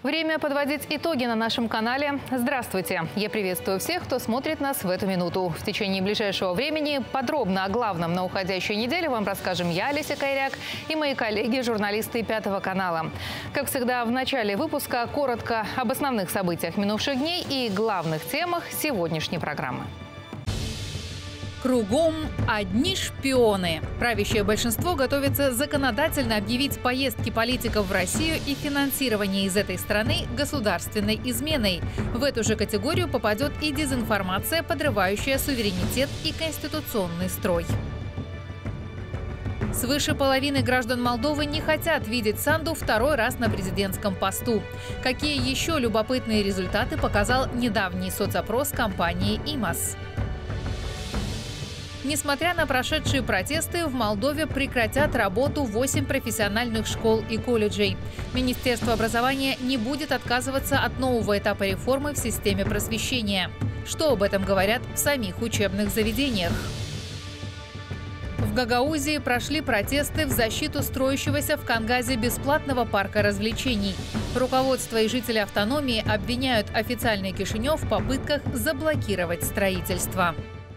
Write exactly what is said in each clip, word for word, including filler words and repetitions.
Время подводить итоги на нашем канале. Здравствуйте! Я приветствую всех, кто смотрит нас в эту минуту. В течение ближайшего времени подробно о главном на уходящей неделе вам расскажем я, Олеся Кайряк, и мои коллеги, журналисты Пятого канала. Как всегда, в начале выпуска коротко об основных событиях минувших дней и главных темах сегодняшней программы. Кругом одни шпионы. Правящее большинство готовится законодательно объявить поездки политиков в Россию и финансирование из этой страны государственной изменой. В эту же категорию попадет и дезинформация, подрывающая суверенитет и конституционный строй. Свыше половины граждан Молдовы не хотят видеть Санду второй раз на президентском посту. Какие еще любопытные результаты показал недавний соцопрос компании «Имос». Несмотря на прошедшие протесты, в Молдове прекратят работу восемь профессиональных школ и колледжей. Министерство образования не будет отказываться от нового этапа реформы в системе просвещения. Что об этом говорят в самих учебных заведениях? В Гагаузии прошли протесты в защиту строящегося в Кангазе бесплатного парка развлечений. Руководство и жители автономии обвиняют официальный Кишинев в попытках заблокировать строительство.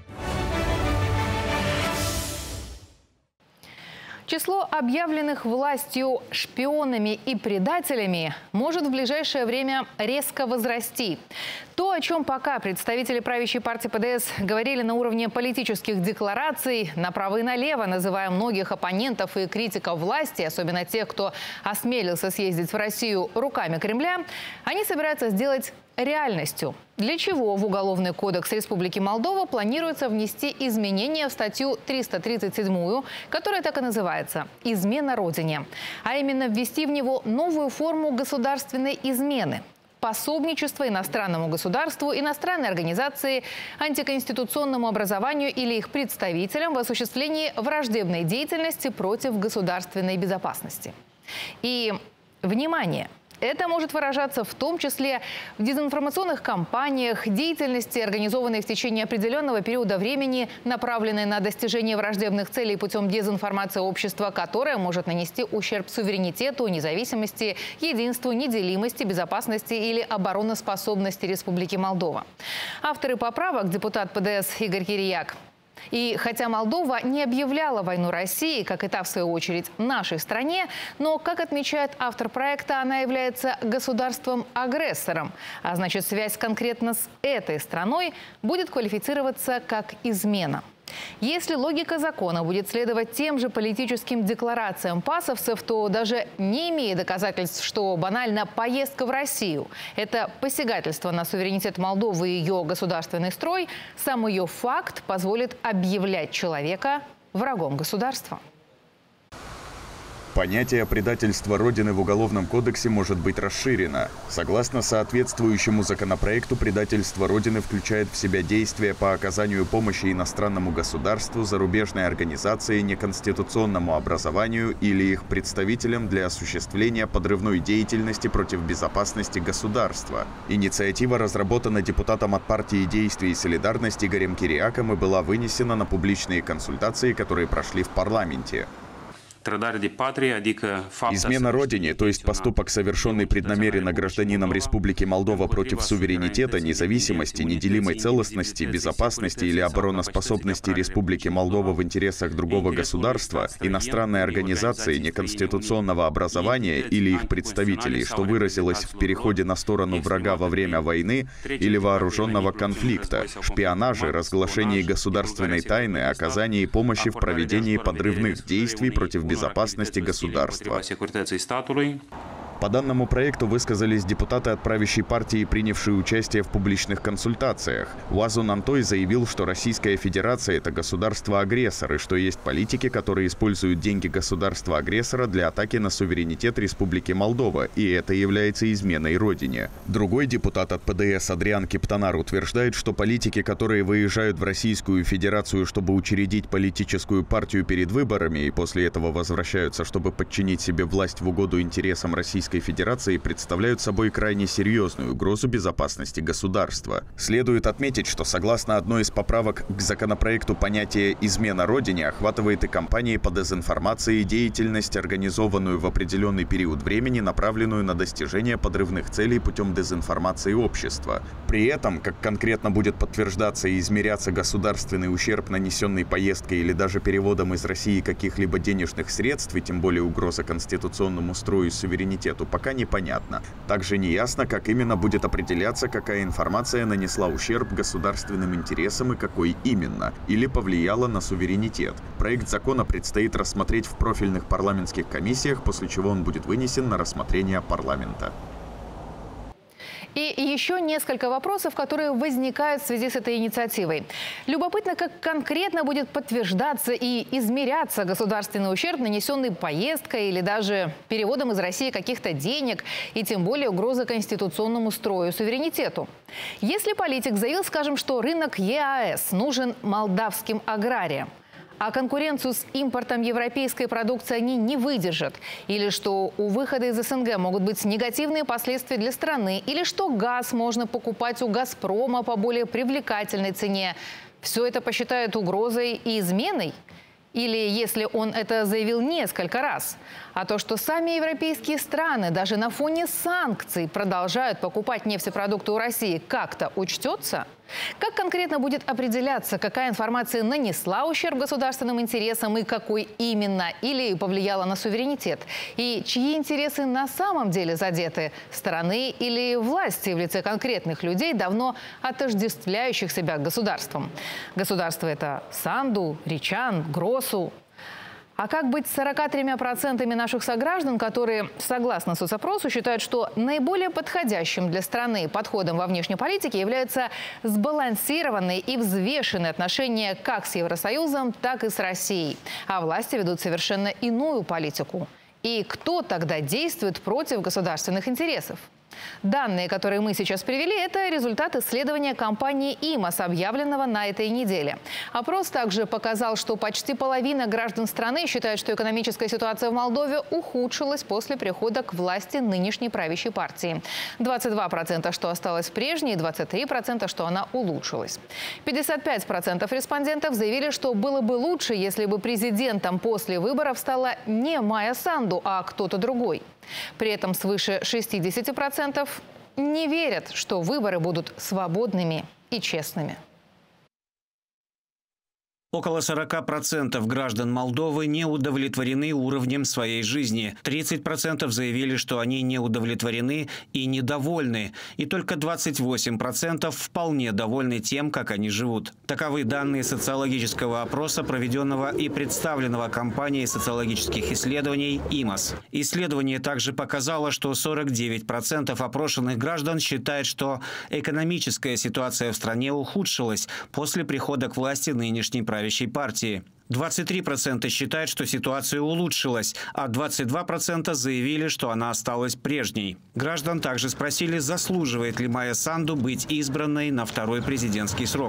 Число объявленных властью шпионами и предателями может в ближайшее время резко возрасти. То, о чем пока представители правящей партии ПДС говорили на уровне политических деклараций, направо и налево, называя многих оппонентов и критиков власти, особенно тех, кто осмелился съездить в Россию руками Кремля, они собираются сделать реальностью. Для чего в Уголовный кодекс Республики Молдова планируется внести изменения в статью триста тридцать семь, которая так и называется «Измена Родине», а именно ввести в него новую форму государственной измены – пособничество иностранному государству, иностранной организации, антиконституционному образованию или их представителям в осуществлении враждебной деятельности против государственной безопасности. И, внимание! Это может выражаться в том числе в дезинформационных кампаниях, деятельности, организованной в течение определенного периода времени, направленной на достижение враждебных целей путем дезинформации общества, которая может нанести ущерб суверенитету, независимости, единству, неделимости, безопасности или обороноспособности Республики Молдова. Авторы поправок, депутат ПДС Игорь Кирияк. И хотя Молдова не объявляла войну России, как и та, в свою очередь, нашей стране, но, как отмечает автор проекта, она является государством-агрессором. А значит, связь конкретно с этой страной будет квалифицироваться как измена. Если логика закона будет следовать тем же политическим декларациям пасовцев, то даже не имея доказательств, что банально поездка в Россию – это посягательство на суверенитет Молдовы и ее государственный строй, сам ее факт позволит объявлять человека врагом государства. Понятие предательства Родины в Уголовном кодексе может быть расширено. Согласно соответствующему законопроекту, предательство Родины включает в себя действия по оказанию помощи иностранному государству, зарубежной организации, неконституционному образованию или их представителям для осуществления подрывной деятельности против безопасности государства. Инициатива разработана депутатом от партии «Действий и солидарность» Игорем Кирияком и была вынесена на публичные консультации, которые прошли в парламенте. Измена Родине, то есть поступок, совершенный преднамеренно гражданином Республики Молдова против суверенитета, независимости, неделимой целостности, безопасности или обороноспособности Республики Молдова в интересах другого государства, иностранной организации, неконституционного образования или их представителей, что выразилось в переходе на сторону врага во время войны или вооруженного конфликта, шпионаже, разглашении государственной тайны, оказании помощи в проведении подрывных действий против безопасности. безопасности государства. По данному проекту высказались депутаты от правящей партии, принявшие участие в публичных консультациях. Уазун Антой заявил, что Российская Федерация – это государство-агрессор, и что есть политики, которые используют деньги государства-агрессора для атаки на суверенитет Республики Молдова, и это является изменой Родине. Другой депутат от ПДС Адриан Кептонар утверждает, что политики, которые выезжают в Российскую Федерацию, чтобы учредить политическую партию перед выборами, и после этого возвращаются, чтобы подчинить себе власть в угоду интересам Российской Российской Федерации представляют собой крайне серьезную угрозу безопасности государства. Следует отметить, что согласно одной из поправок к законопроекту понятие «измена Родине» охватывает и кампании по дезинформации и деятельность, организованную в определенный период времени, направленную на достижение подрывных целей путем дезинформации общества. При этом, как конкретно будет подтверждаться и измеряться государственный ущерб, нанесенный поездкой или даже переводом из России каких-либо денежных средств, и тем более угроза конституционному строю и суверенитету, пока непонятно. Также неясно, как именно будет определяться, какая информация нанесла ущерб государственным интересам и какой именно, или повлияла на суверенитет. Проект закона предстоит рассмотреть в профильных парламентских комиссиях, после чего он будет вынесен на рассмотрение парламента. И еще несколько вопросов, которые возникают в связи с этой инициативой. Любопытно, как конкретно будет подтверждаться и измеряться государственный ущерб, нанесенный поездкой или даже переводом из России каких-то денег, и тем более угроза конституционному строю и суверенитету. Если политик заявил, скажем, что рынок ЕАЭС нужен молдавским аграриям, а конкуренцию с импортом европейской продукции они не выдержат, или что у выхода из СНГ могут быть негативные последствия для страны, или что газ можно покупать у «Газпрома» по более привлекательной цене, все это посчитают угрозой и изменой? Или если он это заявил несколько раз. А то, что сами европейские страны даже на фоне санкций продолжают покупать нефтепродукты у России, как-то учтется? Как конкретно будет определяться, какая информация нанесла ущерб государственным интересам и какой именно, или повлияла на суверенитет? И чьи интересы на самом деле задеты? Стороны или власти в лице конкретных людей, давно отождествляющих себя государством? Государство – это Санду, Ричан, Гросу. А как быть с сороками тремя процентами наших сограждан, которые, согласно соцопросу, считают, что наиболее подходящим для страны подходом во внешней политике является сбалансированные и взвешенные отношения как с Евросоюзом, так и с Россией. А власти ведут совершенно иную политику. И кто тогда действует против государственных интересов? Данные, которые мы сейчас привели, это результат исследования компании «Имос», объявленного на этой неделе. Опрос также показал, что почти половина граждан страны считают, что экономическая ситуация в Молдове ухудшилась после прихода к власти нынешней правящей партии. двадцать два процента, что осталось прежней, и двадцать три процента, что она улучшилась. пятьдесят пять процентов респондентов заявили, что было бы лучше, если бы президентом после выборов стала не Майя Санду, а кто-то другой. При этом свыше шестидесяти процентов не верят, что выборы будут свободными и честными. Около сорока процентов граждан Молдовы не удовлетворены уровнем своей жизни. тридцать процентов заявили, что они не удовлетворены и недовольны. И только двадцать восемь процентов вполне довольны тем, как они живут. Таковы данные социологического опроса, проведенного и представленного компанией социологических исследований «Имос». Исследование также показало, что сорок девять процентов опрошенных граждан считают, что экономическая ситуация в стране ухудшилась после прихода к власти нынешней правительства. партии. двадцать три процента считают, что ситуация улучшилась, а двадцать два процента заявили, что она осталась прежней. Граждан также спросили, заслуживает ли Майя Санду быть избранной на второй президентский срок.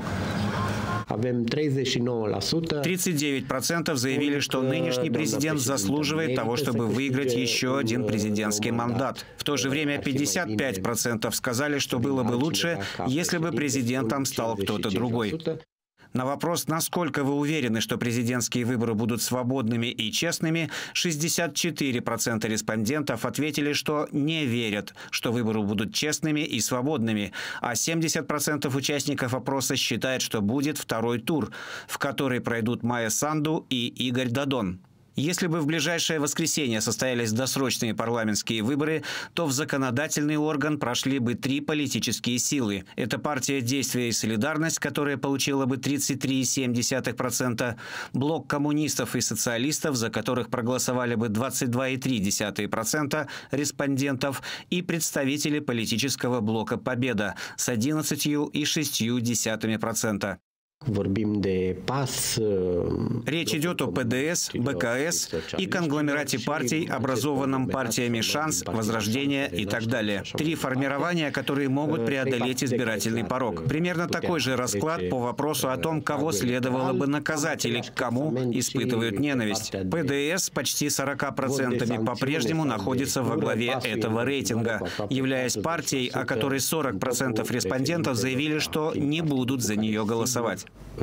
тридцать девять процентов заявили, что нынешний президент заслуживает того, чтобы выиграть еще один президентский мандат. В то же время пятьдесят пять процентов сказали, что было бы лучше, если бы президентом стал кто-то другой. На вопрос, насколько вы уверены, что президентские выборы будут свободными и честными, шестьдесят четыре процента респондентов ответили, что не верят, что выборы будут честными и свободными, а семьдесят процентов участников опроса считают, что будет второй тур, в который пройдут Майя Санду и Игорь Додон. Если бы в ближайшее воскресенье состоялись досрочные парламентские выборы, то в законодательный орган прошли бы три политические силы. Это партия «Действие и солидарность», которая получила бы тридцать три целых семь десятых процента, блок коммунистов и социалистов, за которых проголосовали бы двадцать два целых три десятых процента респондентов, и представители политического блока «Победа» с одиннадцать целых шесть десятых процента. Речь идет о ПДС, БКС и конгломерате партий, образованном партиями «Шанс», «Возрождение» и так далее. Три формирования, которые могут преодолеть избирательный порог. Примерно такой же расклад по вопросу о том, кого следовало бы наказать или к кому испытывают ненависть. ПДС почти сорока процентами по-прежнему находится во главе этого рейтинга, являясь партией, о которой сорок процентов респондентов заявили, что не будут за нее голосовать.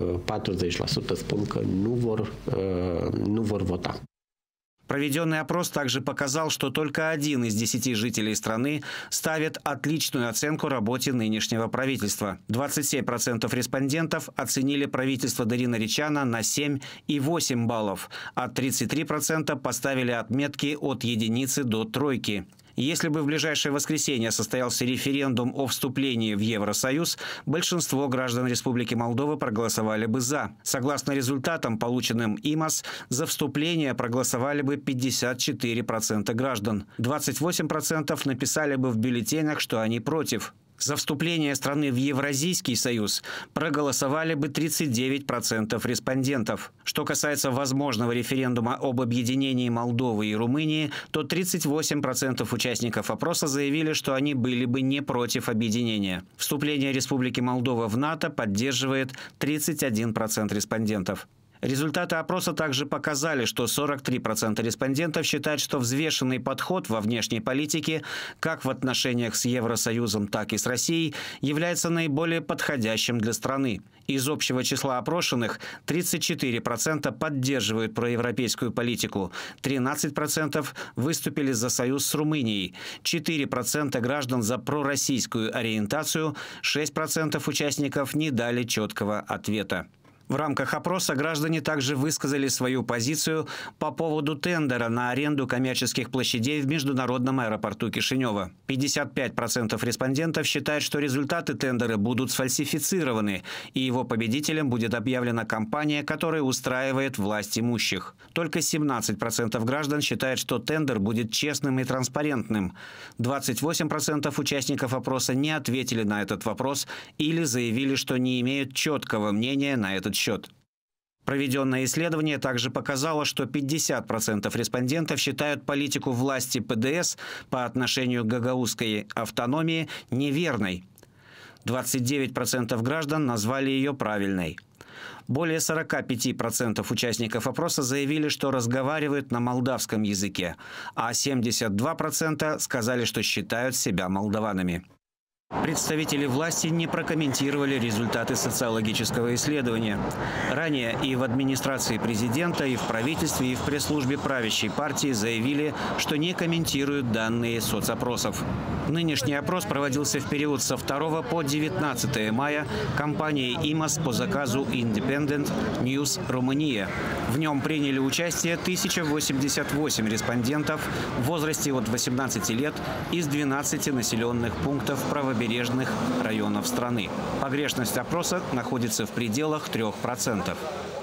Проведенный опрос также показал, что только один из десяти жителей страны ставит отличную оценку работе нынешнего правительства. двадцать семь процентов респондентов оценили правительство Дари Наричана на семь и восемь баллов, а тридцать три процента поставили отметки от единицы до тройки. Если бы в ближайшее воскресенье состоялся референдум о вступлении в Евросоюз, большинство граждан Республики Молдова проголосовали бы «за». Согласно результатам, полученным ИМАС, за вступление проголосовали бы пятьдесят четыре процента граждан. двадцать восемь процентов написали бы в бюллетенях, что они против. За вступление страны в Евразийский союз проголосовали бы тридцать девять процентов респондентов. Что касается возможного референдума об объединении Молдовы и Румынии, то тридцать восемь процентов участников опроса заявили, что они были бы не против объединения. Вступление Республики Молдова в НАТО поддерживает тридцать один процент респондентов. Результаты опроса также показали, что сорок три процента респондентов считают, что взвешенный подход во внешней политике, как в отношениях с Евросоюзом, так и с Россией, является наиболее подходящим для страны. Из общего числа опрошенных тридцать четыре процента поддерживают проевропейскую политику, тринадцать процентов выступили за союз с Румынией, четыре процента граждан за пророссийскую ориентацию, шесть процентов участников не дали четкого ответа. В рамках опроса граждане также высказали свою позицию по поводу тендера на аренду коммерческих площадей в международном аэропорту Кишинева. пятьдесят пять процентов респондентов считают, что результаты тендера будут сфальсифицированы, и его победителем будет объявлена компания, которая устраивает власть имущих. Только семнадцать процентов граждан считают, что тендер будет честным и транспарентным. двадцать восемь процентов участников опроса не ответили на этот вопрос или заявили, что не имеют четкого мнения на этот счет. Проведенное исследование также показало, что пятьдесят процентов респондентов считают политику власти ПДС по отношению к гагаузской автономии неверной. двадцать девять процентов граждан назвали ее правильной. Более сорока пяти процентов участников опроса заявили, что разговаривают на молдавском языке, а семьдесят два процента сказали, что считают себя молдаванами. Представители власти не прокомментировали результаты социологического исследования. Ранее и в администрации президента, и в правительстве, и в пресс-службе правящей партии заявили, что не комментируют данные соцопросов. Нынешний опрос проводился в период со второго по девятнадцатое мая компанией ИМАС по заказу Independent News Romania. В нем приняли участие тысяча восемьдесят восемь респондентов в возрасте от восемнадцати лет из двенадцати населенных пунктов правобережных районов страны. Погрешность опроса находится в пределах трёх процентов.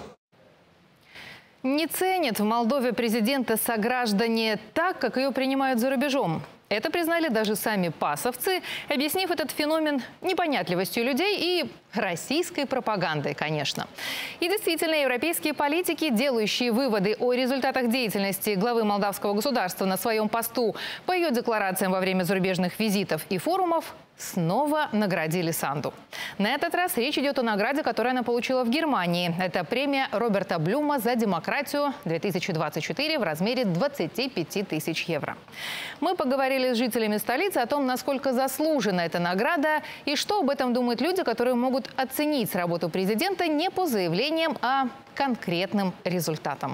Не ценят в Молдове президента сограждане так, как ее принимают за рубежом. Это признали даже сами пасовцы, объяснив этот феномен непонятливостью людей и российской пропагандой, конечно. И действительно, европейские политики, делающие выводы о результатах деятельности главы молдавского государства на своем посту по ее декларациям во время зарубежных визитов и форумов, снова наградили Санду. На этот раз речь идет о награде, которую она получила в Германии. Это премия Роберта Блюма за демократию две тысячи двадцать четыре в размере двадцати пяти тысяч евро. Мы поговорили с жителями столицы о том, насколько заслужена эта награда и что об этом думают люди, которые могут оценить работу президента не по заявлениям, а конкретным результатам.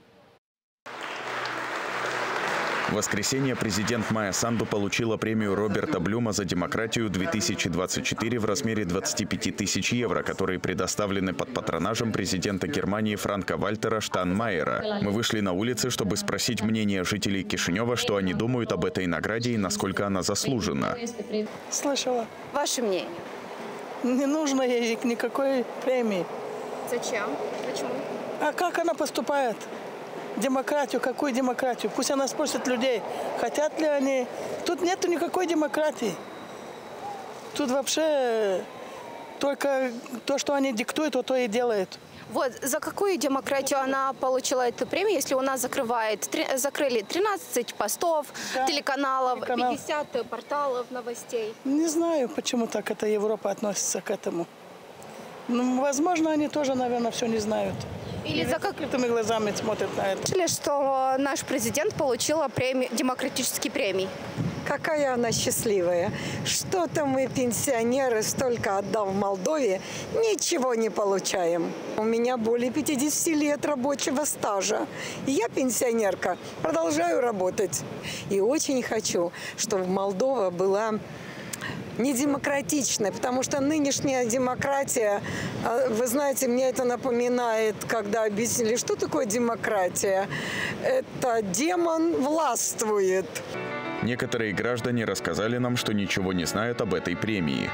В воскресенье президент Майя Санду получила премию Роберта Блюма за демократию две тысячи двадцать четыре в размере двадцати пяти тысяч евро, которые предоставлены под патронажем президента Германии Франка-Вальтера Штайнмайера. Мы вышли на улицы, чтобы спросить мнение жителей Кишинева, что они думают об этой награде и насколько она заслужена. Слышала. Ваше мнение? Не нужно ей никакой премии. Зачем? Почему? А как она поступает? Демократию, какую демократию? Пусть она спросит людей, хотят ли они. Тут нету никакой демократии. Тут вообще только то, что они диктуют, вот то и делают. Вот за какую демократию она получила эту премию, если у нас закрывает, три, закрыли тринадцать постов, да, телеканалов, телеканал. пятьдесят порталов новостей? Не знаю, почему так эта Европа относится к этому. Ну, возможно, они тоже, наверное, все не знают. Или, Или за какими глазами смотрят на это. Слышали, что наш президент получил премию, демократические премии. Какая она счастливая. Что-то мы, пенсионеры, столько отдав в Молдове, ничего не получаем. У меня более пятидесяти лет рабочего стажа. И я, пенсионерка, продолжаю работать. И очень хочу, чтобы Молдова была не демократичной, потому что нынешняя демократия, вы знаете, мне это напоминает, когда объяснили, что такое демократия. Это демон властвует. Некоторые граждане рассказали нам, что ничего не знают об этой премии.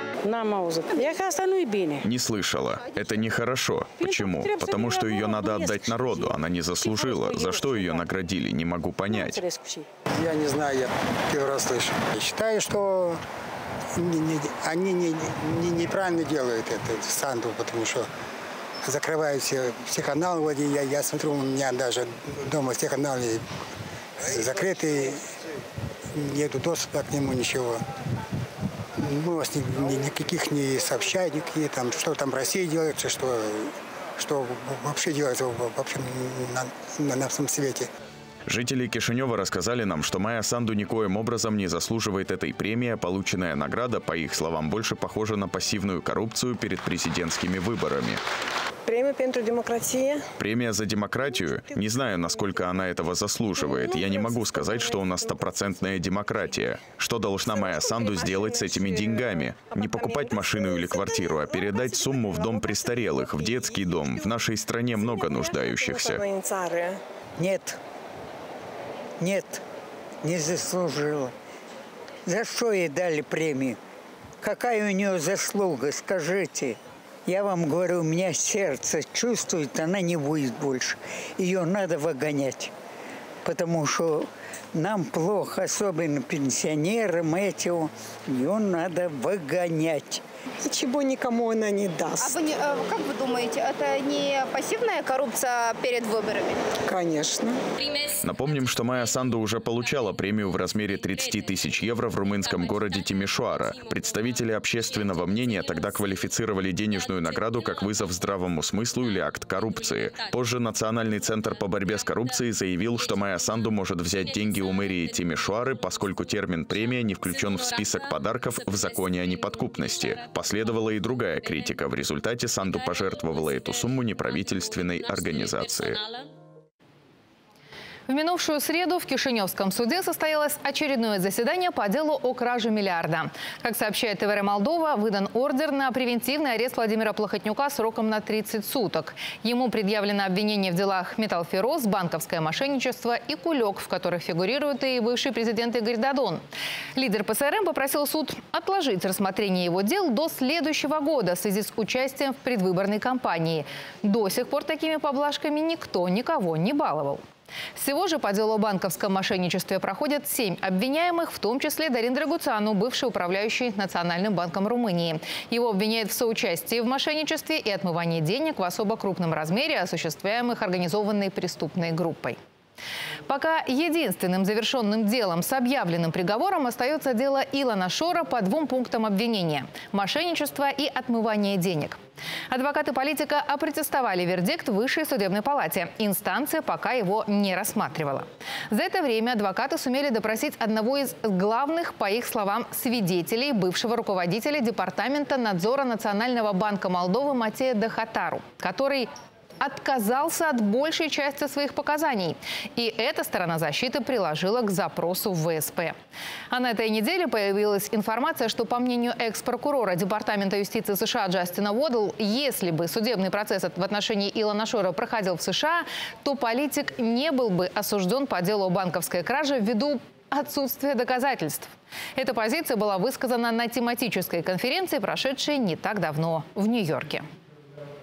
Не слышала. Это нехорошо. Почему? Потому что ее надо отдать народу. Она не заслужила. За что ее наградили, не могу понять. Я не знаю, я первый раз слышу. Я считаю, что они неправильно делают это, Санду, потому что закрывают все, все каналы. Я, я смотрю, у меня даже дома все каналы закрыты. Нету доступа к нему, ничего. Мы вас ни, ни, никаких не сообщаем, никакие там, что там в России делается, что, что вообще делается вообще на, на, на всем свете. Жители Кишинева рассказали нам, что Майя Санду никоим образом не заслуживает этой премии, а полученная награда, по их словам, больше похожа на пассивную коррупцию перед президентскими выборами. Премия pentru демократию. Премия за демократию? Не знаю, насколько она этого заслуживает. Я не могу сказать, что у нас стопроцентная демократия. Что должна Майя Санду сделать с этими деньгами? Не покупать машину или квартиру, а передать сумму в дом престарелых, в детский дом. В нашей стране много нуждающихся. Нет. Нет. Не заслужила. За что ей дали премию? Какая у нее заслуга, скажите? Я вам говорю, у меня сердце чувствует, она не будет больше. Ее надо выгонять, потому что нам плохо, особенно пенсионерам этим. Ее надо выгонять. Ничего никому она не даст. А вы, как вы думаете, это не пассивная коррупция перед выборами? Конечно. Напомним, что Майя Санду уже получала премию в размере тридцати тысяч евро в румынском городе Тимишоара. Представители общественного мнения тогда квалифицировали денежную награду как вызов здравому смыслу или акт коррупции. Позже Национальный центр по борьбе с коррупцией заявил, что Майя Санду может взять деньги у мэрии Тимишоары, поскольку термин «премия» не включен в список подарков в законе о неподкупности. Последовала и другая критика. В результате Санду пожертвовала эту сумму неправительственной организации. В минувшую среду в Кишиневском суде состоялось очередное заседание по делу о краже миллиарда. Как сообщает ТВР Молдова, выдан ордер на превентивный арест Владимира Плохотнюка сроком на тридцать суток. Ему предъявлено обвинение в делах «Металлферроз», банковское мошенничество и «Кулек», в которых фигурирует и бывший президент Игорь Додон. Лидер ПСРМ попросил суд отложить рассмотрение его дел до следующего года в связи с участием в предвыборной кампании. До сих пор такими поблажками никто никого не баловал. Всего же по делу о банковском мошенничестве проходят семь обвиняемых, в том числе Дарин Драгуцану, бывший управляющий Национальным банком Румынии. Его обвиняют в соучастии в мошенничестве и отмывании денег в особо крупном размере, осуществляемых организованной преступной группой. Пока единственным завершенным делом с объявленным приговором остается дело Илона Шора по двум пунктам обвинения – мошенничество и отмывание денег. Адвокаты политика опротестовали вердикт в Высшей судебной палате. Инстанция пока его не рассматривала. За это время адвокаты сумели допросить одного из главных, по их словам, свидетелей бывшего руководителя Департамента надзора Национального банка Молдовы Матея Дахатару, который отказался от большей части своих показаний. И эта сторона защиты приложила к запросу в ВСП. А на этой неделе появилась информация, что, по мнению экс-прокурора Департамента юстиции США Джастина Уодл, если бы судебный процесс в отношении Илона Шора проходил в США, то политик не был бы осужден по делу о банковской краже ввиду отсутствия доказательств. Эта позиция была высказана на тематической конференции, прошедшей не так давно в Нью-Йорке.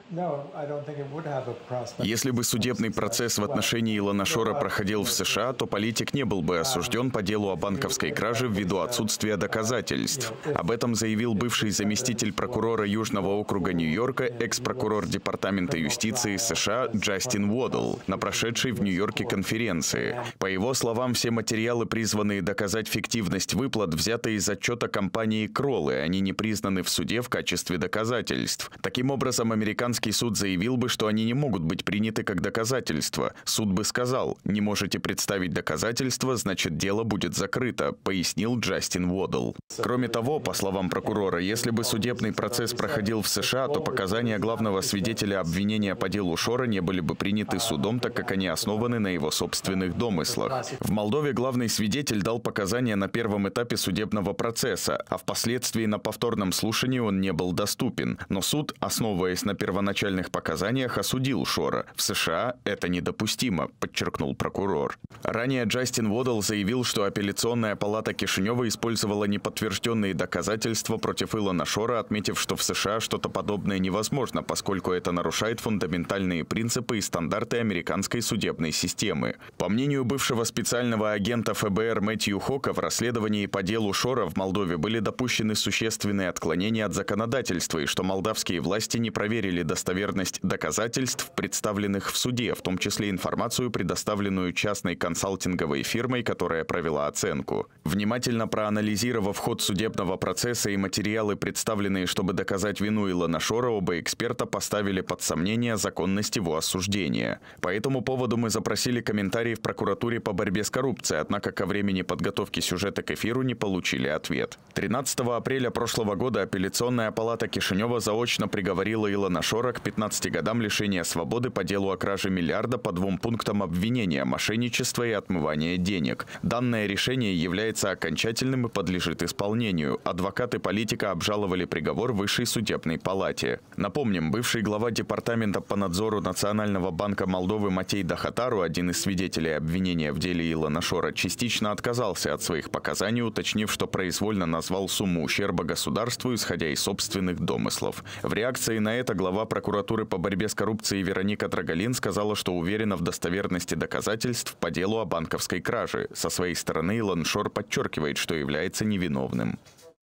Если бы судебный процесс в отношении Илона Шора проходил в США, то политик не был бы осужден по делу о банковской краже ввиду отсутствия доказательств. Об этом заявил бывший заместитель прокурора Южного округа Нью-Йорка, экс-прокурор Департамента юстиции США Джастин Уодл на прошедшей в Нью-Йорке конференции. По его словам, все материалы, призванные доказать фиктивность выплат, взяты из отчета компании Кролл, и они не признаны в суде в качестве доказательств. Таким образом, американский суд заявил бы, что они не могут быть приняты как доказательства. Суд бы сказал: «Не можете представить доказательства, значит, дело будет закрыто», пояснил Джастин Уодл. Кроме того, по словам прокурора, если бы судебный процесс проходил в США, то показания главного свидетеля обвинения по делу Шора не были бы приняты судом, так как они основаны на его собственных домыслах. В Молдове главный свидетель дал показания на первом этапе судебного процесса, а впоследствии на повторном слушании он не был доступен. Но суд, основываясь на первоначальных показаниях, осудил Шора. В США это недопустимо, подчеркнул прокурор. Ранее Джастин Уодл заявил, что апелляционная палата Кишинева использовала неподтвержденные доказательства против Илона Шора, отметив, что в США что-то подобное невозможно, поскольку это нарушает фундаментальные принципы и стандарты американской судебной системы. По мнению бывшего специального агента эф бэ эр Мэтью Хока, в расследовании по делу Шора в Молдове были допущены существенные отклонения от законодательства, и что молдавские власти не проверили достоверность доказательств, представленных в суде, в том числе информацию, предоставленную частной консалтинговой фирмой, которая провела оценку. Внимательно проанализировав ход судебного процесса и материалы, представленные, чтобы доказать вину Илона Шора, оба эксперта поставили под сомнение законность его осуждения. По этому поводу мы запросили комментарии в прокуратуре по борьбе с коррупцией, однако ко времени подготовки сюжета к эфиру не получили ответ. тринадцатого апреля прошлого года апелляционная палата Кишинева заочно приговорила Илона Шора к пятнадцати годам лишения свободы по делу о краже миллиарда по двум пунктам обвинения: мошенничество и отмывание денег. Данное решение является окончательным и подлежит исполнению. Адвокаты политика обжаловали приговор в Высшей судебной палате. Напомним, бывший глава Департамента по надзору Национального банка Молдовы Матей Дахатару, один из свидетелей обвинения в деле Илона Шора, частично отказался от своих показаний, уточнив, что произвольно назвал сумму ущерба государству, исходя из собственных домыслов. В реакции на это глава прокуратуры по борьбе с коррупцией Вероника Драгалин сказала, что уверена в достоверности доказательств по делу о банковской краже. Со своей стороны Илон Шор подчеркивает, что является невиновным.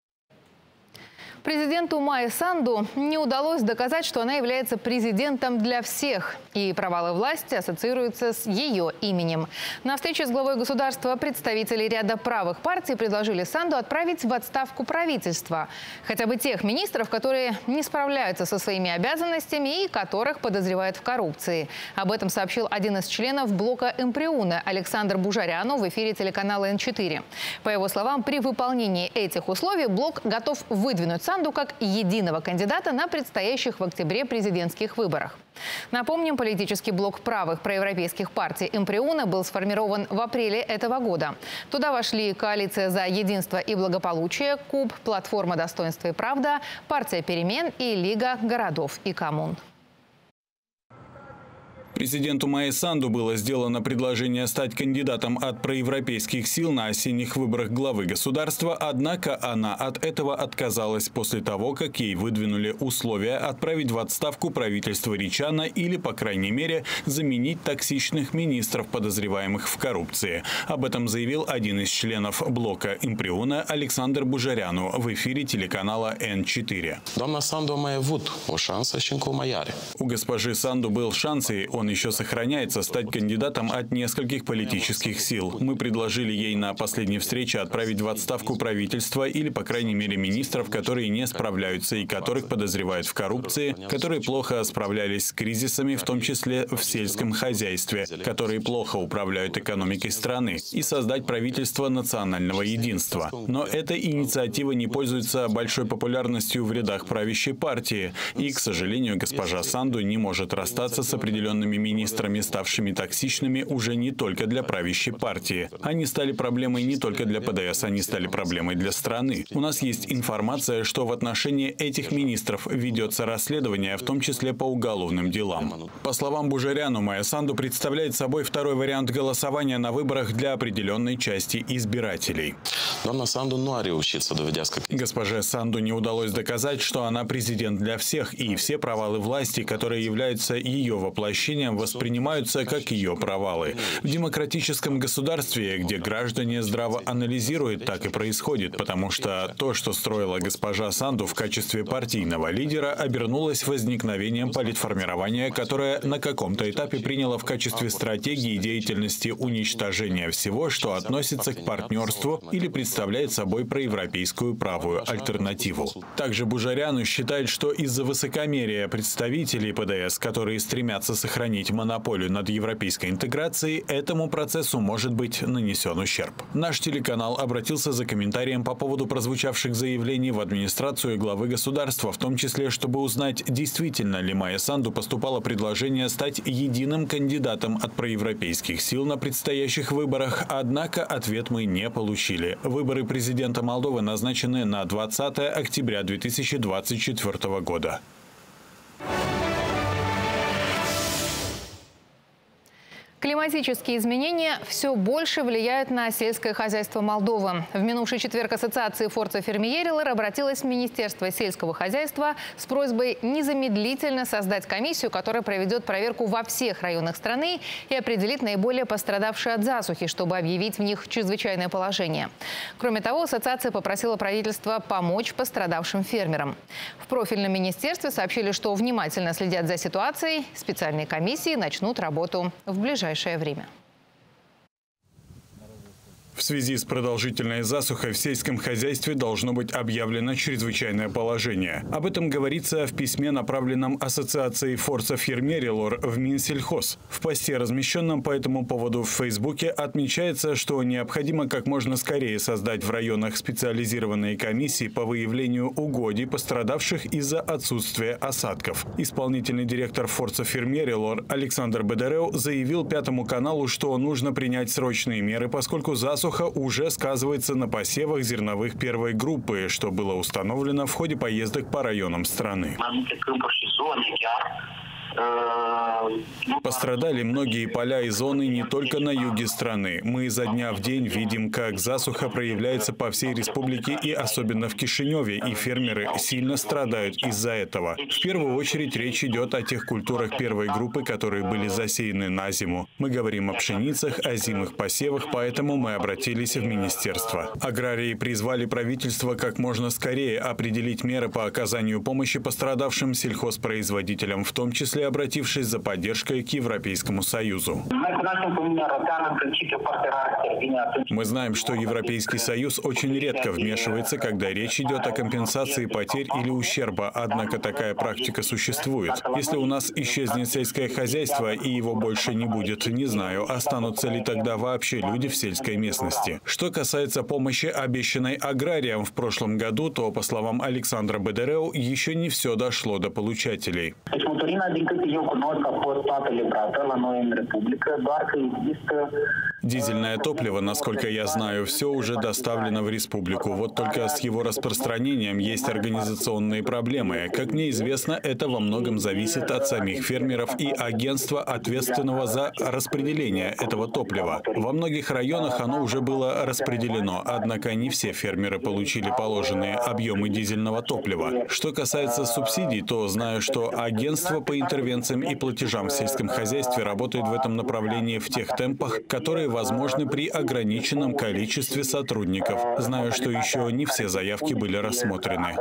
Президенту Майе Санду не удалось доказать, что она является президентом для всех, и провалы власти ассоциируются с ее именем. На встрече с главой государства представители ряда правых партий предложили Санду отправить в отставку правительства. Хотя бы тех министров, которые не справляются со своими обязанностями и которых подозревают в коррупции. Об этом сообщил один из членов блока Имприуна Александр Бужаряну в эфире телеканала эн четыре. По его словам, при выполнении этих условий блок готов выдвинуть Санду как единого кандидата на предстоящих в октябре президентских выборах. Напомним, политический блок правых проевропейских партий Имприуна был сформирован в апреле этого года. Туда вошли коалиция «За единство и благополучие», КУБ, платформа «Достоинство и правда», партия «Перемен» и Лига городов и коммун. Президенту Майе Санду было сделано предложение стать кандидатом от проевропейских сил на осенних выборах главы государства, однако она от этого отказалась после того, как ей выдвинули условия отправить в отставку правительство Ричана или, по крайней мере, заменить токсичных министров, подозреваемых в коррупции. Об этом заявил один из членов блока Имприуна Александр Бужаряну в эфире телеканала эн четыре. У госпожи Санду был шанс, и он еще сохраняется, стать кандидатом от нескольких политических сил. Мы предложили ей на последней встрече отправить в отставку правительство или, по крайней мере, министров, которые не справляются и которых подозревают в коррупции, которые плохо справлялись с кризисами, в том числе в сельском хозяйстве, которые плохо управляют экономикой страны, и создать правительство национального единства. Но эта инициатива не пользуется большой популярностью в рядах правящей партии, и, к сожалению, госпожа Санду не может расстаться с определенными министрами, ставшими токсичными уже не только для правящей партии. Они стали проблемой не только для ПДС, они стали проблемой для страны. У нас есть информация, что в отношении этих министров ведется расследование, в том числе по уголовным делам. По словам Бужаряну, Майя Санду представляет собой второй вариант голосования на выборах для определенной части избирателей. Госпоже Санду не удалось доказать, что она президент для всех, и все провалы власти, которые являются ее воплощением, воспринимаются как ее провалы. В демократическом государстве, где граждане здраво анализируют, так и происходит, потому что то, что строила госпожа Санду в качестве партийного лидера, обернулось возникновением политформирования, которое на каком-то этапе приняло в качестве стратегии деятельности уничтожение всего, что относится к партнерству или представляет собой проевропейскую правую альтернативу. Также Бужаряну считает, что из-за высокомерия представителей ПДС, которые стремятся сохранить монополию над европейской интеграцией, этому процессу может быть нанесен ущерб. Наш телеканал обратился за комментарием по поводу прозвучавших заявлений в администрацию главы государства, в том числе, чтобы узнать, действительно ли Майя Санду поступало предложение стать единым кандидатом от проевропейских сил на предстоящих выборах, однако ответ мы не получили. Выборы президента Молдовы назначены на двадцатое октября две тысячи двадцать четвёртого года. Климатические изменения все больше влияют на сельское хозяйство Молдовы. В минувший четверг ассоциация Forza Fermierilor обратилась в Министерство сельского хозяйства с просьбой незамедлительно создать комиссию, которая проведет проверку во всех районах страны и определит наиболее пострадавшие от засухи, чтобы объявить в них чрезвычайное положение. Кроме того, ассоциация попросила правительство помочь пострадавшим фермерам. В профильном министерстве сообщили, что внимательно следят за ситуацией. Специальные комиссии начнут работу в ближайшее время. В связи с продолжительной засухой в сельском хозяйстве должно быть объявлено чрезвычайное положение. Об этом говорится в письме, направленном Ассоциацией Forza Fermierilor в Минсельхоз. В посте, размещенном по этому поводу в Фейсбуке, отмечается, что необходимо как можно скорее создать в районах специализированные комиссии по выявлению угодий, пострадавших из-за отсутствия осадков. Исполнительный директор Forza Fermierilor Александр Бедереу заявил Пятому каналу, что нужно принять срочные меры, поскольку засуха уже сказывается на посевах зерновых первой группы, что было установлено в ходе поездок по районам страны. Пострадали многие поля и зоны не только на юге страны. Мы изо дня в день видим, как засуха проявляется по всей республике и особенно в Кишиневе, и фермеры сильно страдают из-за этого. В первую очередь речь идет о тех культурах первой группы, которые были засеяны на зиму. Мы говорим о пшеницах, о зимых посевах, поэтому мы обратились в министерство. Аграрии призвали правительство как можно скорее определить меры по оказанию помощи пострадавшим сельхозпроизводителям, в том числе обратившись за поддержкой к Европейскому Союзу. Мы знаем, что Европейский Союз очень редко вмешивается, когда речь идет о компенсации потерь или ущерба, однако такая практика существует. Если у нас исчезнет сельское хозяйство и его больше не будет, не знаю, останутся ли тогда вообще люди в сельской местности. Что касается помощи, обещанной аграриям в прошлом году, то, по словам Александра Бедереу, еще не все дошло до получателей. Дизельное топливо, насколько я знаю, все уже доставлено в республику. Вот только с его распространением есть организационные проблемы. Как мне известно, это во многом зависит от самих фермеров и агентства, ответственного за распределение этого топлива. Во многих районах оно уже было распределено, однако не все фермеры получили положенные объемы дизельного топлива. Что касается субсидий, то знаю, что агентство по интервенциям и платежам в сельском хозяйстве работает в этом направлении в тех темпах, которые возможны при ограниченном количестве сотрудников. Знаю, что еще не все заявки были рассмотрены.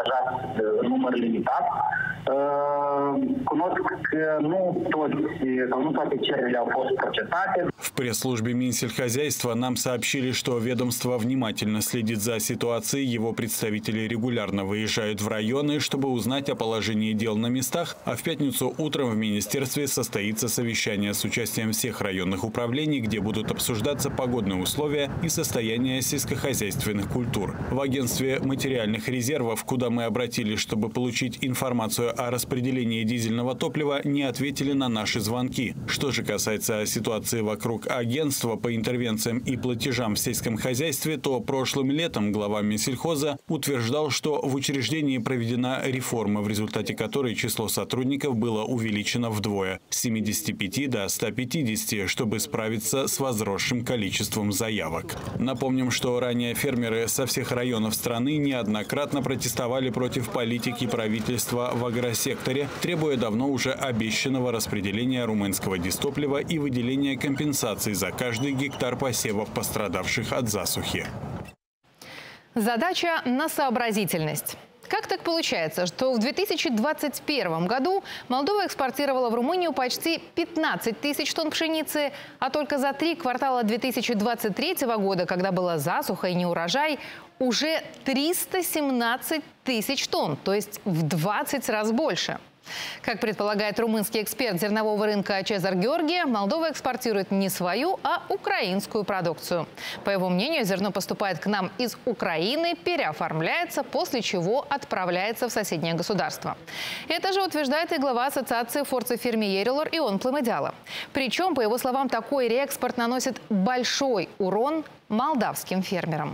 В пресс-службе Минсельхозяйства нам сообщили, что ведомство внимательно следит за ситуацией. Его представители регулярно выезжают в районы, чтобы узнать о положении дел на местах, а в пятницу утром в министерстве состоится совещание с участием всех районных управлений, где будут обсуждаться погодные условия и состояние сельскохозяйственных культур. В агентстве материальных резервов, куда мы обратились, чтобы получить информацию о распределении дизельного топлива не ответили на наши звонки. Что же касается ситуации вокруг агентства по интервенциям и платежам в сельском хозяйстве, то прошлым летом глава Минсельхоза утверждал, что в учреждении проведена реформа, в результате которой число сотрудников было увеличено вдвое – с семидесяти пяти до ста пятидесяти, чтобы справиться с возросшим количеством заявок. Напомним, что ранее фермеры со всех районов страны неоднократно протестовали против политики правительства в агросекторе, требуя давно уже обещанного распределения румынского дистоплива и выделения компенсаций за каждый гектар посевов, пострадавших от засухи. Задача на сообразительность. Как так получается, что в две тысячи двадцать первом году Молдова экспортировала в Румынию почти пятнадцать тысяч тонн пшеницы, а только за три квартала две тысячи двадцать третьего года, когда была засуха и неурожай, уже триста семнадцать тысяч тонн, то есть в двадцать раз больше. Как предполагает румынский эксперт зернового рынка Чезар Георги, Молдова экспортирует не свою, а украинскую продукцию. По его мнению, зерно поступает к нам из Украины, переоформляется, после чего отправляется в соседнее государство. Это же утверждает и глава ассоциации Forța Fermierilor Ion Plămădeală. Причем, по его словам, такой реэкспорт наносит большой урон молдавским фермерам.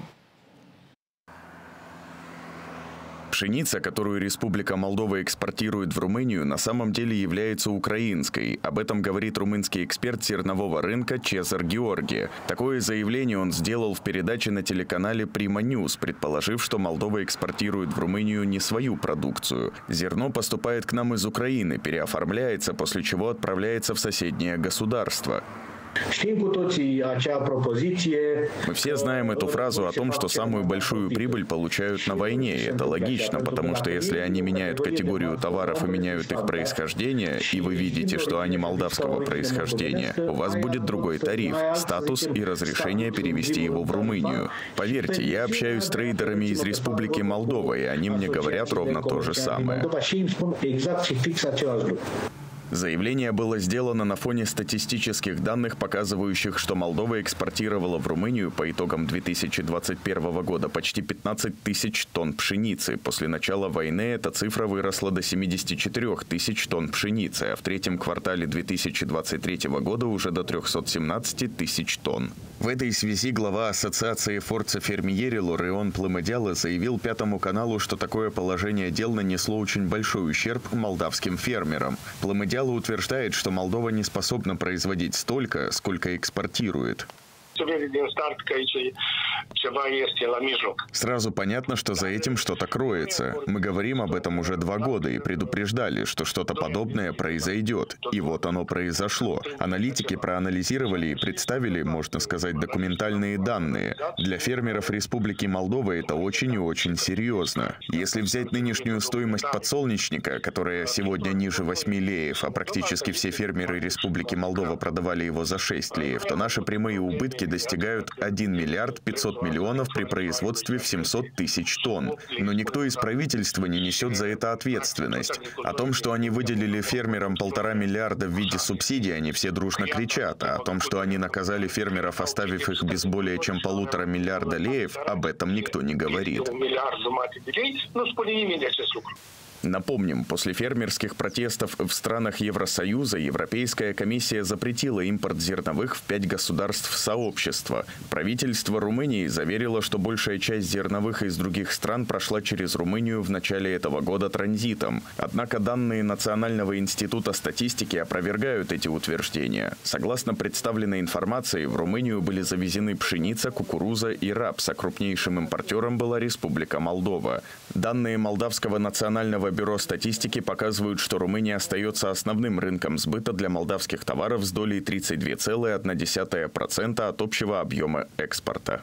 Пшеница, которую Республика Молдова экспортирует в Румынию, на самом деле является украинской. Об этом говорит румынский эксперт зернового рынка Чезар Георги. Такое заявление он сделал в передаче на телеканале Prima News, предположив, что Молдова экспортирует в Румынию не свою продукцию. Зерно поступает к нам из Украины, переоформляется, после чего отправляется в соседнее государство. Мы все знаем эту фразу о том, что самую большую прибыль получают на войне. И это логично, потому что если они меняют категорию товаров и меняют их происхождение, и вы видите, что они молдавского происхождения, у вас будет другой тариф, статус и разрешение перевести его в Румынию. Поверьте, я общаюсь с трейдерами из Республики Молдова, и они мне говорят ровно то же самое. Заявление было сделано на фоне статистических данных, показывающих, что Молдова экспортировала в Румынию по итогам две тысячи двадцать первого года почти пятнадцать тысяч тонн пшеницы. После начала войны эта цифра выросла до семидесяти четырёх тысяч тонн пшеницы, а в третьем квартале две тысячи двадцать третьего года уже до трёхсот семнадцати тысяч тонн. В этой связи глава ассоциации Forța Fermierilor Ion Plămădeală заявил Пятому каналу, что такое положение дел нанесло очень большой ущерб молдавским фермерам. Plămădeală утверждает, что Молдова не способна производить столько, сколько экспортирует. Сразу понятно, что за этим что-то кроется. Мы говорим об этом уже два года и предупреждали, что что-то подобное произойдет. И вот оно произошло. Аналитики проанализировали и представили, можно сказать, документальные данные. Для фермеров Республики Молдова это очень и очень серьезно. Если взять нынешнюю стоимость подсолнечника, которая сегодня ниже восьми леев, а практически все фермеры Республики Молдова продавали его за шесть леев, то наши прямые убытки достигают один миллиард пятьсот миллионов при производстве в семьсот тысяч тонн. Но никто из правительства не несет за это ответственность. О том, что они выделили фермерам полтора миллиарда в виде субсидий, они все дружно кричат. А о том, что они наказали фермеров, оставив их без более чем полутора миллиарда леев, об этом никто не говорит. Напомним, после фермерских протестов в странах Евросоюза Европейская комиссия запретила импорт зерновых в пять государств сообщества. Правительство Румынии заверило, что большая часть зерновых из других стран прошла через Румынию в начале этого года транзитом. Однако данные Национального института статистики опровергают эти утверждения. Согласно представленной информации, в Румынию были завезены пшеница, кукуруза и рапс, а крупнейшим импортером была Республика Молдова. Данные Молдавского национального бюро статистики показывают, что Румыния остается основным рынком сбыта для молдавских товаров с долей тридцать две целых одна десятая процента от общего объема экспорта.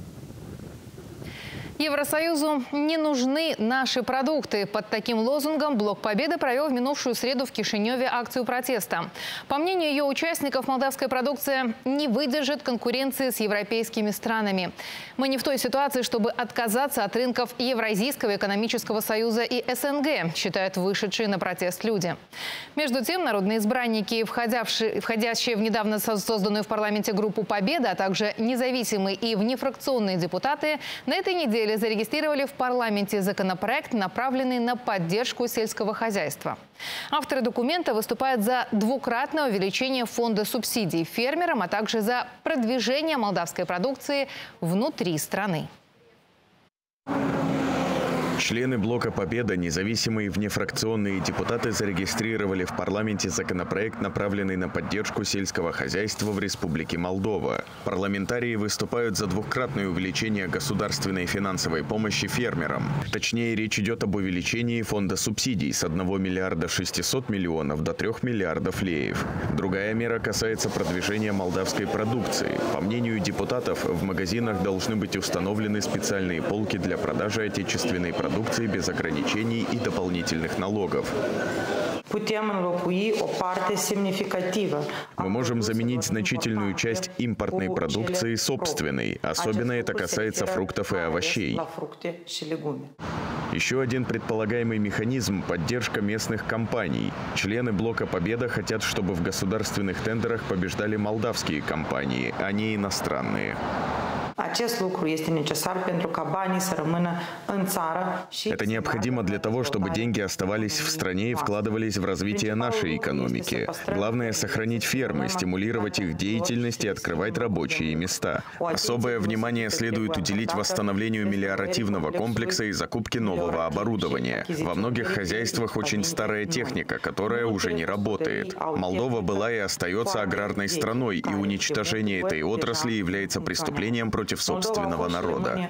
Евросоюзу не нужны наши продукты. Под таким лозунгом Блок Победы провел в минувшую среду в Кишиневе акцию протеста. По мнению ее участников, молдавская продукция не выдержит конкуренции с европейскими странами. Мы не в той ситуации, чтобы отказаться от рынков Евразийского экономического союза и СНГ, считают вышедшие на протест люди. Между тем, народные избранники, входящие в недавно созданную в парламенте группу «Победа», а также независимые и внефракционные депутаты, на этой неделе представители зарегистрировали в парламенте законопроект, направленный на поддержку сельского хозяйства. Авторы документа выступают за двукратное увеличение фонда субсидий фермерам, а также за продвижение молдавской продукции внутри страны. Члены блока «Победа», независимые внефракционные депутаты зарегистрировали в парламенте законопроект, направленный на поддержку сельского хозяйства в Республике Молдова. Парламентарии выступают за двукратное увеличение государственной финансовой помощи фермерам. Точнее, речь идет об увеличении фонда субсидий с одного миллиарда шестисот миллионов до трёх миллиардов леев. Другая мера касается продвижения молдавской продукции. По мнению депутатов, в магазинах должны быть установлены специальные полки для продажи отечественной продукции. продукции без ограничений и дополнительных налогов. Мы можем заменить значительную часть импортной продукции собственной. Особенно это касается фруктов и овощей. Еще один предполагаемый механизм – поддержка местных компаний. Члены блока «Победа» хотят, чтобы в государственных тендерах побеждали молдавские компании, а не иностранные. Это необходимо для того, чтобы деньги оставались в стране и вкладывались в развитие нашей экономики. Главное – сохранить фермы, стимулировать их деятельность и открывать рабочие места. Особое внимание следует уделить восстановлению мелиоративного комплекса и закупке нового оборудования. Во многих хозяйствах очень старая техника, которая уже не работает. Молдова была и остается аграрной страной, и уничтожение этой отрасли является преступлением против собственного народа.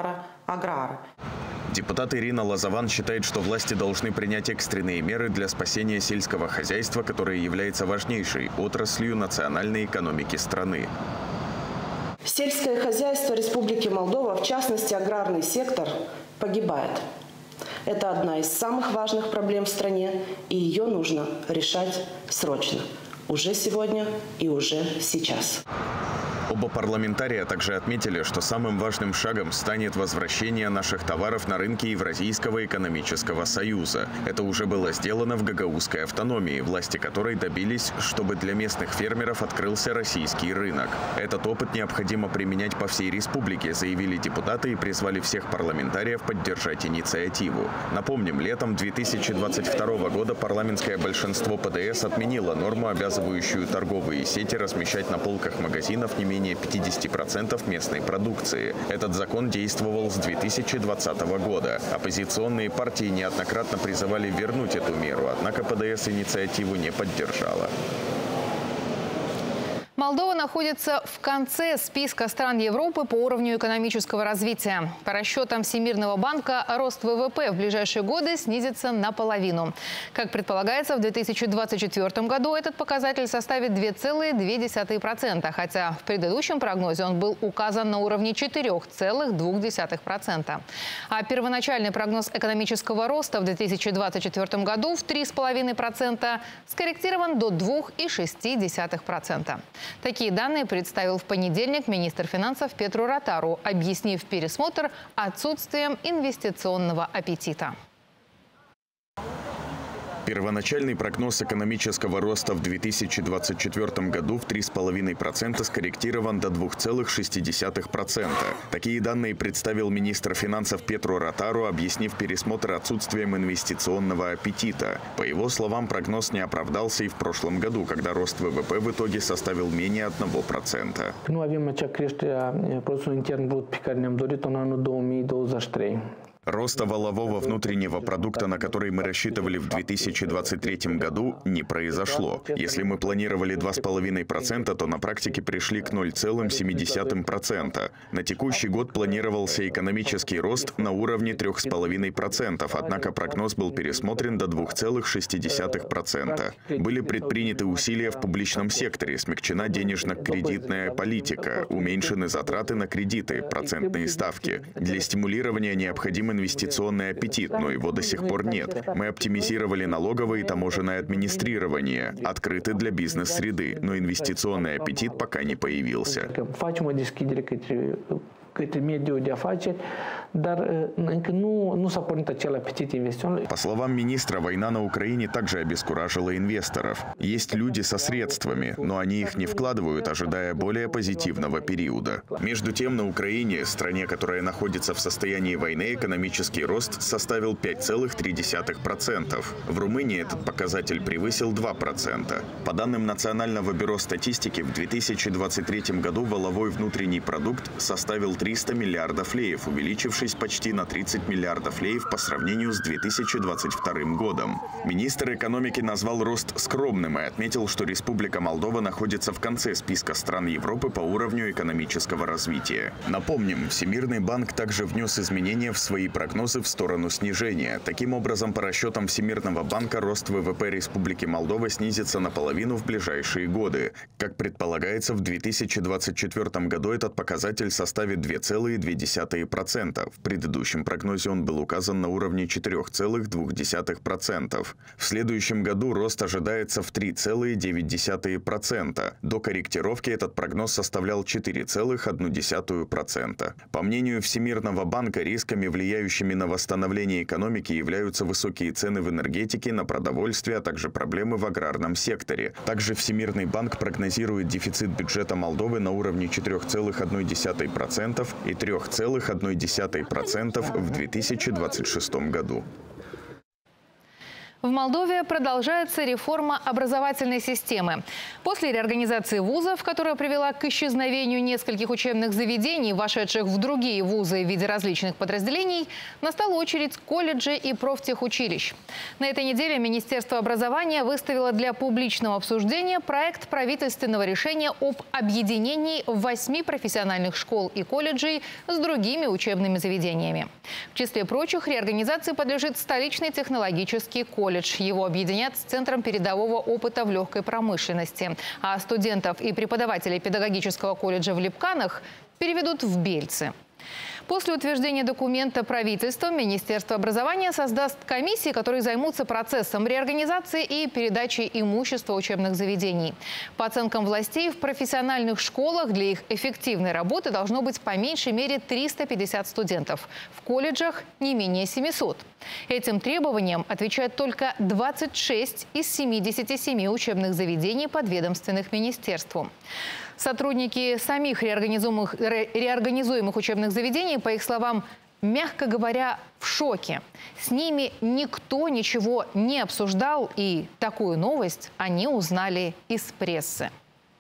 Депутат Ирина Лозован считает, что власти должны принять экстренные меры для спасения сельского хозяйства, которое является важнейшей отраслью национальной экономики страны. Сельское хозяйство Республики Молдова, в частности аграрный сектор, погибает. Это одна из самых важных проблем в стране, и ее нужно решать срочно. Уже сегодня и уже сейчас. Оба парламентария также отметили, что самым важным шагом станет возвращение наших товаров на рынки Евразийского экономического союза. Это уже было сделано в гагаузской автономии, власти которой добились, чтобы для местных фермеров открылся российский рынок. Этот опыт необходимо применять по всей республике, заявили депутаты и призвали всех парламентариев поддержать инициативу. Напомним, летом две тысячи двадцать второго года парламентское большинство ПДС отменило норму, обязывающую торговые сети размещать на полках магазинов не менее пятидесяти процентов местной продукции. Этот закон действовал с две тысячи двадцатого года. Оппозиционные партии неоднократно призывали вернуть эту меру, однако ПДС инициативу не поддержала. Молдова находится в конце списка стран Европы по уровню экономического развития. По расчетам Всемирного банка, рост ВВП в ближайшие годы снизится наполовину. Как предполагается, в две тысячи двадцать четвёртом году этот показатель составит две целых две десятых процента, хотя в предыдущем прогнозе он был указан на уровне четырёх целых двух десятых процента. А первоначальный прогноз экономического роста в две тысячи двадцать четвёртом году в три целых пять десятых процента скорректирован до двух целых шести десятых процента. Такие данные представил в понедельник министр финансов Петру Ротару, объяснив пересмотр отсутствием инвестиционного аппетита. Первоначальный прогноз экономического роста в две тысячи двадцать четвёртом году в три целых пять десятых процента скорректирован до двух целых шести десятых процента. Такие данные представил министр финансов Петру Ротару, объяснив пересмотр отсутствием инвестиционного аппетита. По его словам, прогноз не оправдался и в прошлом году, когда рост ВВП в итоге составил менее одного процента. Роста валового внутреннего продукта, на который мы рассчитывали в две тысячи двадцать третьем году, не произошло. Если мы планировали два целых пять десятых процента, то на практике пришли к ноль целых семь десятых процента. На текущий год планировался экономический рост на уровне трёх целых пяти десятых процента, однако прогноз был пересмотрен до двух целых шести десятых процента. Были предприняты усилия в публичном секторе, смягчена денежно-кредитная политика, уменьшены затраты на кредиты, процентные ставки. Для стимулирования необходимы инвестиционный аппетит, но его до сих пор нет. Мы оптимизировали налоговое и таможенное администрирование, открыты для бизнес-среды, но инвестиционный аппетит пока не появился. По словам министра, война на Украине также обескуражила инвесторов. Есть люди со средствами, но они их не вкладывают, ожидая более позитивного периода. Между тем, на Украине, стране, которая находится в состоянии войны, экономический рост составил пять целых три десятых процента. В Румынии этот показатель превысил два процента. По данным Национального бюро статистики, в две тысячи двадцать третьем году валовой внутренний продукт составил триста миллиардов леев, увеличившись почти на тридцать миллиардов леев по сравнению с две тысячи двадцать вторым годом. Министр экономики назвал рост скромным и отметил, что Республика Молдова находится в конце списка стран Европы по уровню экономического развития. Напомним, Всемирный банк также внес изменения в свои прогнозы в сторону снижения. Таким образом, по расчетам Всемирного банка, рост ВВП Республики Молдова снизится наполовину в ближайшие годы. Как предполагается, в две тысячи двадцать четвёртом году этот показатель составит два целых две десятых процента. В предыдущем прогнозе он был указан на уровне четыре целых две десятых процента. В следующем году рост ожидается в три целых девять десятых процента. До корректировки этот прогноз составлял четыре целых одна десятая процента. По мнению Всемирного банка, рисками, влияющими на восстановление экономики, являются высокие цены в энергетике, на продовольствие, а также проблемы в аграрном секторе. Также Всемирный банк прогнозирует дефицит бюджета Молдовы на уровне четыре целых одна десятая процента и три целых одна десятая процента в две тысячи двадцать шестом году. В Молдове продолжается реформа образовательной системы. После реорганизации вузов, которая привела к исчезновению нескольких учебных заведений, вошедших в другие вузы в виде различных подразделений, настала очередь колледжей и профтехучилищ. На этой неделе Министерство образования выставило для публичного обсуждения проект правительственного решения об объединении восьми профессиональных школ и колледжей с другими учебными заведениями. В числе прочих, реорганизации подлежит столичный технологический колледж. Его объединят с Центром передового опыта в легкой промышленности. А студентов и преподавателей педагогического колледжа в Липканах переведут в Бельцы. После утверждения документа правительством Министерство образования создаст комиссии, которые займутся процессом реорганизации и передачи имущества учебных заведений. По оценкам властей, в профессиональных школах для их эффективной работы должно быть по меньшей мере триста пятьдесят студентов. В колледжах не менее семисот. Этим требованиям отвечают только двадцать шесть из семидесяти семи учебных заведений, подведомственных министерству. Сотрудники самих реорганизуемых, реорганизуемых учебных заведений, по их словам, мягко говоря, в шоке. С ними никто ничего не обсуждал, и такую новость они узнали из прессы.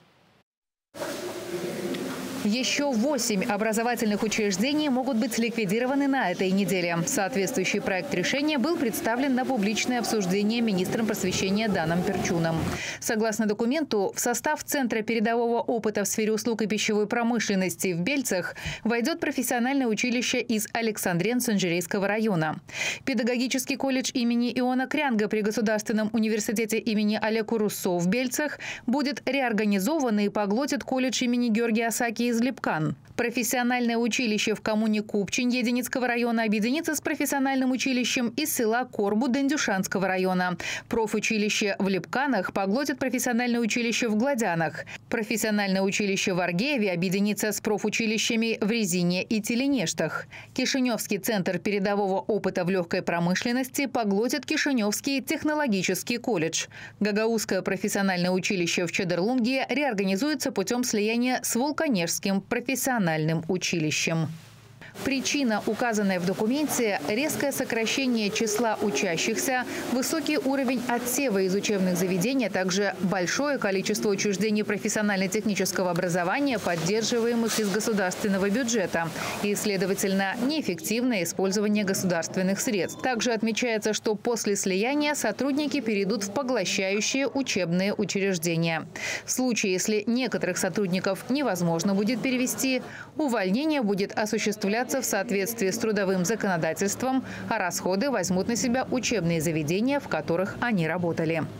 Еще восемь образовательных учреждений могут быть ликвидированы на этой неделе. Соответствующий проект решения был представлен на публичное обсуждение министром просвещения Даном Перчуном. Согласно документу, в состав Центра передового опыта в сфере услуг и пищевой промышленности в Бельцах войдет профессиональное училище из Александрен-Санжирейского района. Педагогический колледж имени Иона Крянга при Государственном университете имени Олеку Руссо в Бельцах будет реорганизован и поглотит колледж имени Георгия Осаки из Липкан. Профессиональное училище в коммуне Купчин Единицкого района объединится с профессиональным училищем из села Корбу Дендюшанского района. Профучилище в Липканах поглотит профессиональное училище в Гладянах. Профессиональное училище в Аргееве объединится с профучилищами в Резине и Теленештах. Кишиневский центр передового опыта в легкой промышленности поглотит Кишиневский технологический колледж. Гагаузское профессиональное училище в Чедерлунге реорганизуется путем слияния с Волконежским профессиональным училищем. Причина, указанная в документе, резкое сокращение числа учащихся, высокий уровень отсева из учебных заведений, а также большое количество учреждений профессионально-технического образования, поддерживаемых из государственного бюджета, и, следовательно, неэффективное использование государственных средств. Также отмечается, что после слияния сотрудники перейдут в поглощающие учебные учреждения. В случае, если некоторых сотрудников невозможно будет перевести, увольнение будет осуществляться в соответствии с трудовым законодательством, а расходы возьмут на себя учебные заведения, в которых они работали.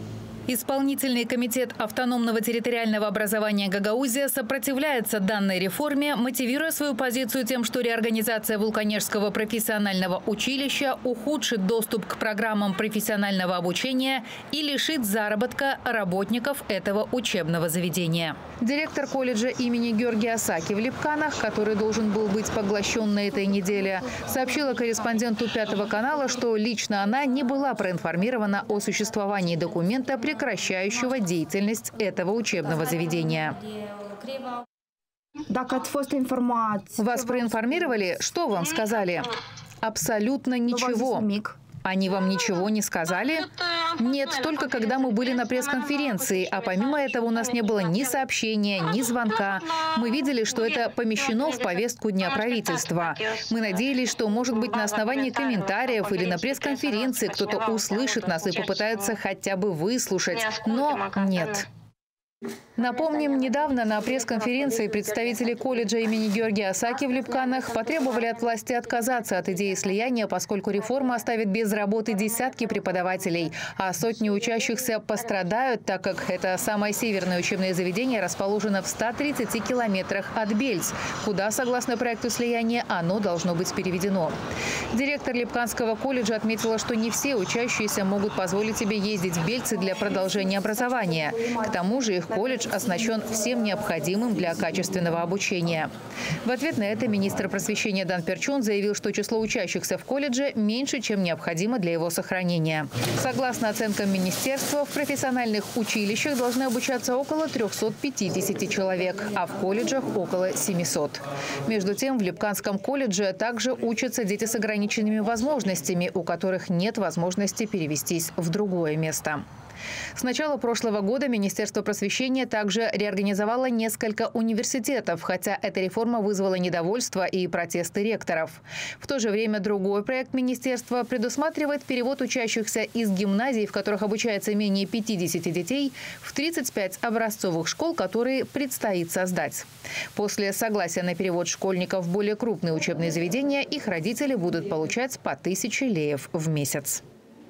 Исполнительный комитет автономного территориального образования Гагаузия сопротивляется данной реформе, мотивируя свою позицию тем, что реорганизация Вулканежского профессионального училища ухудшит доступ к программам профессионального обучения и лишит заработка работников этого учебного заведения. Директор колледжа имени Георгия Осаки в Липканах, который должен был быть поглощен на этой неделе, сообщила корреспонденту Пятого канала, что лично она не была проинформирована о существовании документа, прекращающего деятельность этого учебного заведения. Вас проинформировали? Что вам сказали? Абсолютно ничего. Они вам ничего не сказали? Нет, только когда мы были на пресс-конференции, а помимо этого у нас не было ни сообщения, ни звонка. Мы видели, что это помещено в повестку дня правительства. Мы надеялись, что, может быть, на основании комментариев или на пресс-конференции кто-то услышит нас и попытается хотя бы выслушать. Но нет. Напомним, недавно на пресс-конференции представители колледжа имени Георгия Осаки в Липканах потребовали от власти отказаться от идеи слияния, поскольку реформа оставит без работы десятки преподавателей, а сотни учащихся пострадают, так как это самое северное учебное заведение расположено в ста тридцати километрах от Бельц, куда, согласно проекту слияния, оно должно быть переведено. Директор Липканского колледжа отметила, что не все учащиеся могут позволить себе ездить в Бельцы для продолжения образования. К тому же их колледж оснащен всем необходимым для качественного обучения. В ответ на это министр просвещения Дан Перчун заявил, что число учащихся в колледже меньше, чем необходимо для его сохранения. Согласно оценкам министерства, в профессиональных училищах должны обучаться около трёхсот пятидесяти человек, а в колледжах около семисот. Между тем, в Липканском колледже также учатся дети с ограниченными возможностями, у которых нет возможности перевестись в другое место. С начала прошлого года Министерство просвещения также реорганизовало несколько университетов, хотя эта реформа вызвала недовольство и протесты ректоров. В то же время другой проект министерства предусматривает перевод учащихся из гимназий, в которых обучается менее пятидесяти детей, в тридцать пять образцовых школ, которые предстоит создать. После согласия на перевод школьников в более крупные учебные заведения их родители будут получать по тысяче леев в месяц.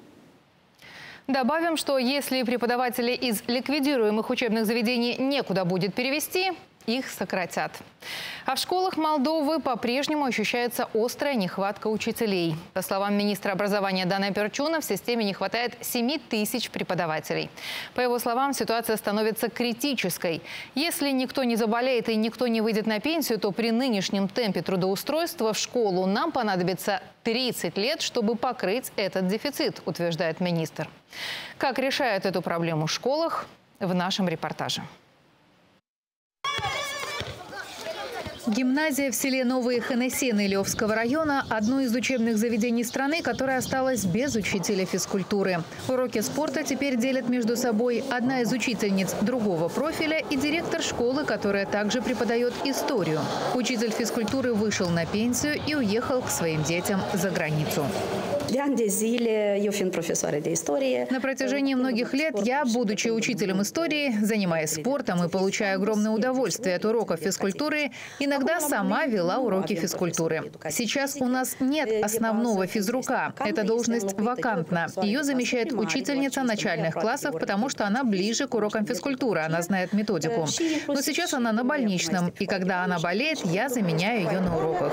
Добавим, что если преподаватели из ликвидируемых учебных заведений некуда будет перевести, их сократят. А в школах Молдовы по-прежнему ощущается острая нехватка учителей. По словам министра образования Дана Перчуна, в системе не хватает семи тысяч преподавателей. По его словам, ситуация становится критической. Если никто не заболеет и никто не выйдет на пенсию, то при нынешнем темпе трудоустройства в школу нам понадобится тридцать лет, чтобы покрыть этот дефицит, утверждает министр. Как решают эту проблему в школах, в нашем репортаже. Гимназия в селе Новые Ханесены Левского района – одно из учебных заведений страны, которое осталось без учителя физкультуры. Уроки спорта теперь делят между собой одна из учительниц другого профиля и директор школы, которая также преподает историю. Учитель физкультуры вышел на пенсию и уехал к своим детям за границу. На протяжении многих лет я, будучи учителем истории, занимаясь спортом и получая огромное удовольствие от уроков физкультуры, иногда сама вела уроки физкультуры. Сейчас у нас нет основного физрука. Эта должность вакантна. Ее замещает учительница начальных классов, потому что она ближе к урокам физкультуры, она знает методику. Но сейчас она на больничном, и когда она болеет, я заменяю ее на уроках.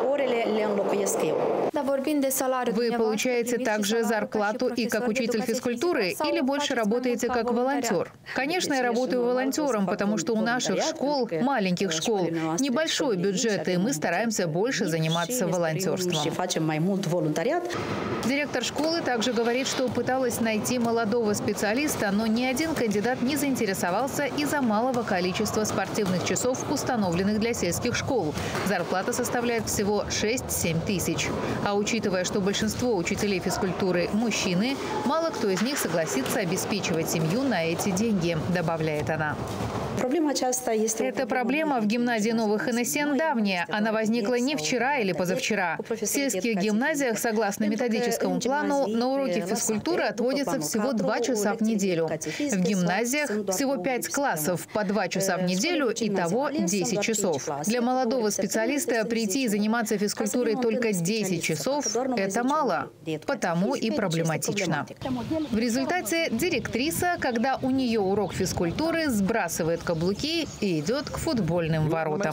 Вы получаете также зарплату и как учитель физкультуры или больше работаете как волонтер? Конечно, я работаю волонтером, потому что у наших школ, маленьких школ, небольшой бюджет, и мы стараемся больше заниматься волонтерством. Директор школы также говорит, что пыталась найти молодого специалиста, но ни один кандидат не заинтересовался из-за малого количества спортивных часов, установленных для сельских школ. Зарплата составляет всего шесть-семь тысяч. А учитывая, что большинство учителей физкультуры – мужчины, мало кто из них согласится обеспечивать семью на эти деньги, добавляет она. Проблема часто есть... Эта проблема в гимназии Новых Энесен давняя. Она возникла не вчера или позавчера. В сельских гимназиях, согласно методическому плану, на уроки физкультуры отводится всего два часа в неделю. В гимназиях всего пять классов, по два часа в неделю, итого десять часов. Для молодого специалиста прийти и заниматься физкультурой только десять часов – это мало, потому и проблематично. В результате директриса, когда у нее урок физкультуры, сбрасывает каблуки и идет к футбольным воротам.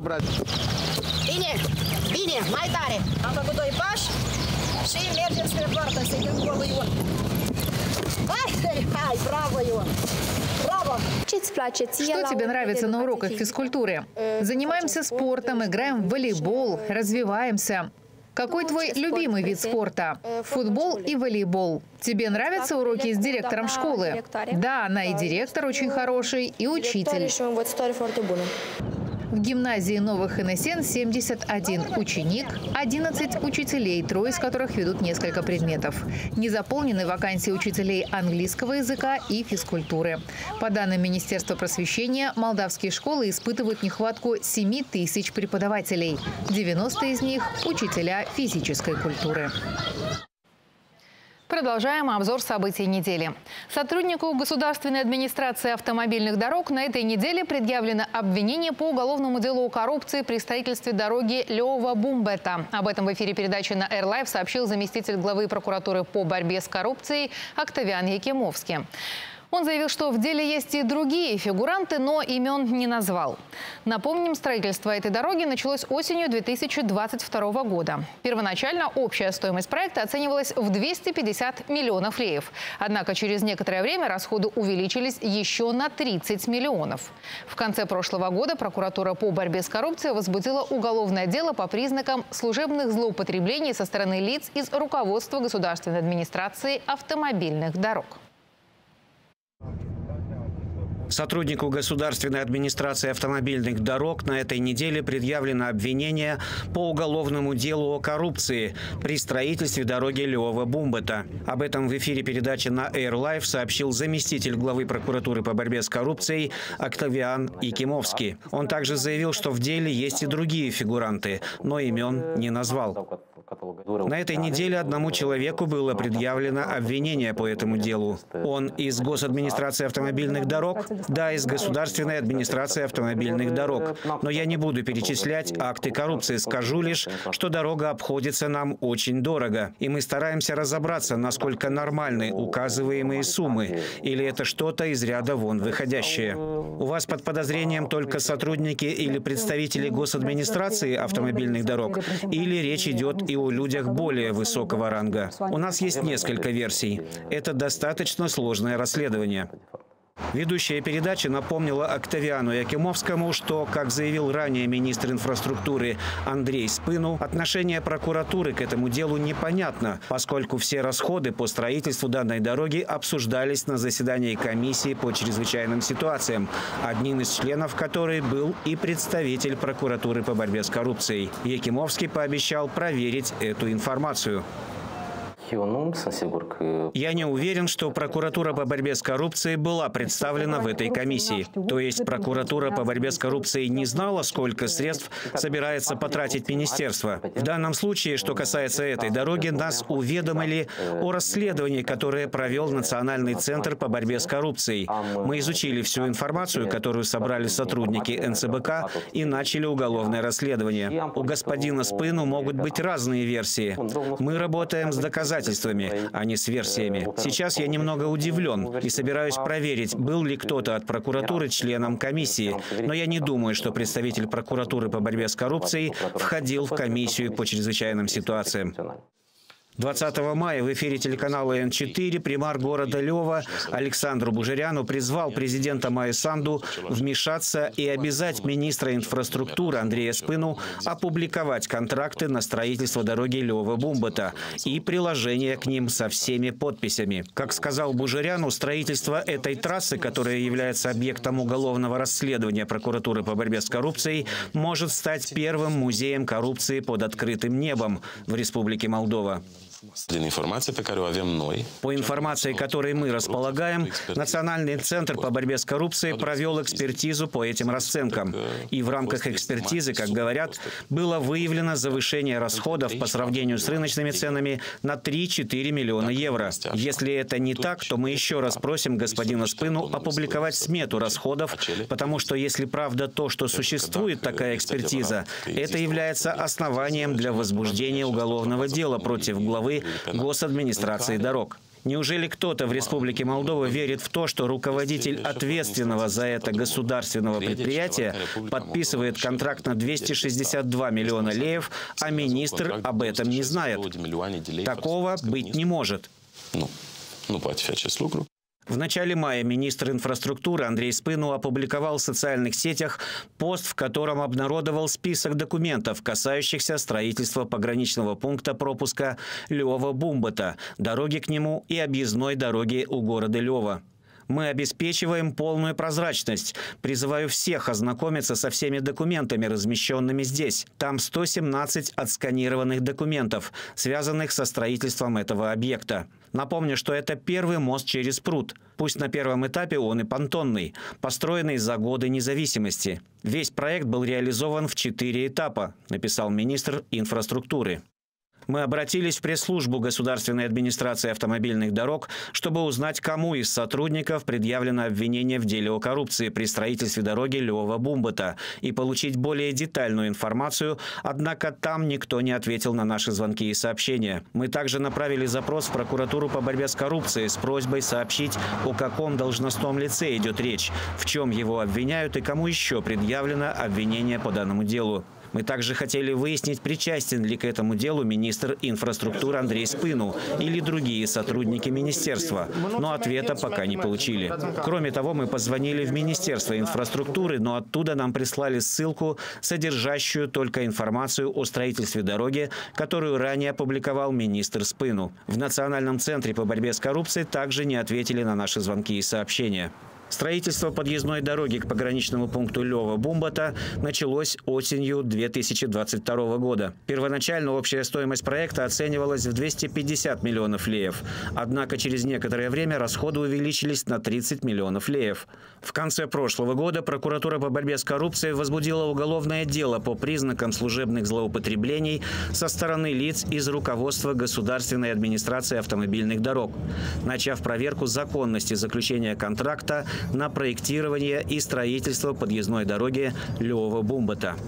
Что тебе нравится на уроках физкультуры? Занимаемся спортом, играем в волейбол, развиваемся. Какой твой любимый вид спорта? Футбол и волейбол. Тебе нравятся уроки с директором школы? Да, она и директор очень хороший, и учитель. В гимназии Новых Энесен семьдесят один ученик, одиннадцать учителей, трое из которых ведут несколько предметов. Не заполнены вакансии учителей английского языка и физкультуры. По данным Министерства просвещения, молдавские школы испытывают нехватку семи тысяч преподавателей. девяносто из них – учителя физической культуры. Продолжаем обзор событий недели. Сотруднику Государственной администрации автомобильных дорог на этой неделе предъявлено обвинение по уголовному делу о коррупции при строительстве дороги Львова-Бумбета. Об этом в эфире передачи на Эрлайв сообщил заместитель главы прокуратуры по борьбе с коррупцией Октавиан Якимовский. Он заявил, что в деле есть и другие фигуранты, но имен не назвал. Напомним, строительство этой дороги началось осенью две тысячи двадцать второго года. Первоначально общая стоимость проекта оценивалась в двести пятьдесят миллионов леев. Однако через некоторое время расходы увеличились еще на тридцать миллионов. В конце прошлого года прокуратура по борьбе с коррупцией возбудила уголовное дело по признакам служебных злоупотреблений со стороны лиц из руководства государственной администрации автомобильных дорог. Сотруднику Государственной администрации автомобильных дорог на этой неделе предъявлено обвинение по уголовному делу о коррупции при строительстве дороги Львова-Бумбета. Об этом в эфире передачи на Эйр-Лайв сообщил заместитель главы прокуратуры по борьбе с коррупцией Октавиан Якимовский. Он также заявил, что в деле есть и другие фигуранты, но имен не назвал. На этой неделе одному человеку было предъявлено обвинение по этому делу. Он из Госадминистрации автомобильных дорог? Да, из Государственной администрации автомобильных дорог. Но я не буду перечислять акты коррупции. Скажу лишь, что дорога обходится нам очень дорого. И мы стараемся разобраться, насколько нормальны указываемые суммы. Или это что-то из ряда вон выходящее. У вас под подозрением только сотрудники или представители Госадминистрации автомобильных дорог? Или речь идет и о людях более высокого ранга? У нас есть несколько версий. Это достаточно сложное расследование. Ведущая передачи напомнила Октавиану Якимовскому, что, как заявил ранее министр инфраструктуры Андрей Спыну, отношение прокуратуры к этому делу непонятно, поскольку все расходы по строительству данной дороги обсуждались на заседании комиссии по чрезвычайным ситуациям, одним из членов которой был и представитель прокуратуры по борьбе с коррупцией. Якимовский пообещал проверить эту информацию. Я не уверен, что прокуратура по борьбе с коррупцией была представлена в этой комиссии. То есть прокуратура по борьбе с коррупцией не знала, сколько средств собирается потратить министерство. В данном случае, что касается этой дороги, нас уведомили о расследовании, которое провел Национальный центр по борьбе с коррупцией. Мы изучили всю информацию, которую собрали сотрудники эн цэ бэ ка, и начали уголовное расследование. У господина Спыну могут быть разные версии. Мы работаем с доказательствами, а не с версиями. Сейчас я немного удивлен и собираюсь проверить, был ли кто-то от прокуратуры членом комиссии. Но я не думаю, что представитель прокуратуры по борьбе с коррупцией входил в комиссию по чрезвычайным ситуациям. двадцатого мая в эфире телеканала эн четыре примар города Львова Александру Бужеряну призвал президента Майю Санду вмешаться и обязать министра инфраструктуры Андрея Спыну опубликовать контракты на строительство дороги Львова-Бумбета и приложение к ним со всеми подписями. Как сказал Бужеряну, строительство этой трассы, которая является объектом уголовного расследования прокуратуры по борьбе с коррупцией, может стать первым музеем коррупции под открытым небом в Республике Молдова. По информации, которой мы располагаем, Национальный центр по борьбе с коррупцией провел экспертизу по этим расценкам. И в рамках экспертизы, как говорят, было выявлено завышение расходов по сравнению с рыночными ценами на три-четыре миллиона евро. Если это не так, то мы еще раз просим господина Спыну опубликовать смету расходов, потому что если правда то, что существует такая экспертиза, это является основанием для возбуждения уголовного дела против главы госадминистрации дорог. Неужели кто-то в Республике Молдова верит в то, что руководитель ответственного за это государственного предприятия подписывает контракт на двести шестьдесят два миллиона леев, а министр об этом не знает? Такого быть не может. В начале мая министр инфраструктуры Андрей Спыну опубликовал в социальных сетях пост, в котором обнародовал список документов, касающихся строительства пограничного пункта пропуска Львова-Бумбата, дороги к нему и объездной дороги у города Львова. Мы обеспечиваем полную прозрачность. Призываю всех ознакомиться со всеми документами, размещенными здесь. Там сто семнадцать отсканированных документов, связанных со строительством этого объекта. Напомню, что это первый мост через пруд. Пусть на первом этапе он и понтонный, построенный за годы независимости. Весь проект был реализован в четыре этапа, написал министр инфраструктуры. Мы обратились в пресс-службу Государственной администрации автомобильных дорог, чтобы узнать, кому из сотрудников предъявлено обвинение в деле о коррупции при строительстве дороги Львова-Бумбата и получить более детальную информацию, однако там никто не ответил на наши звонки и сообщения. Мы также направили запрос в прокуратуру по борьбе с коррупцией с просьбой сообщить, о каком должностном лице идет речь, в чем его обвиняют и кому еще предъявлено обвинение по данному делу. Мы также хотели выяснить, причастен ли к этому делу министр инфраструктуры Андрей Спыну или другие сотрудники министерства, но ответа пока не получили. Кроме того, мы позвонили в Министерство инфраструктуры, но оттуда нам прислали ссылку, содержащую только информацию о строительстве дороги, которую ранее опубликовал министр Спыну. В Национальном центре по борьбе с коррупцией также не ответили на наши звонки и сообщения. Строительство подъездной дороги к пограничному пункту Львова-Бумбата началось осенью две тысячи двадцать второго года. Первоначально общая стоимость проекта оценивалась в двести пятьдесят миллионов леев. Однако через некоторое время расходы увеличились на тридцать миллионов леев. В конце прошлого года прокуратура по борьбе с коррупцией возбудила уголовное дело по признакам служебных злоупотреблений со стороны лиц из руководства Государственной администрации автомобильных дорог, начав проверку законности заключения контракта на проектирование и строительство подъездной дороги Львова-Бумбата.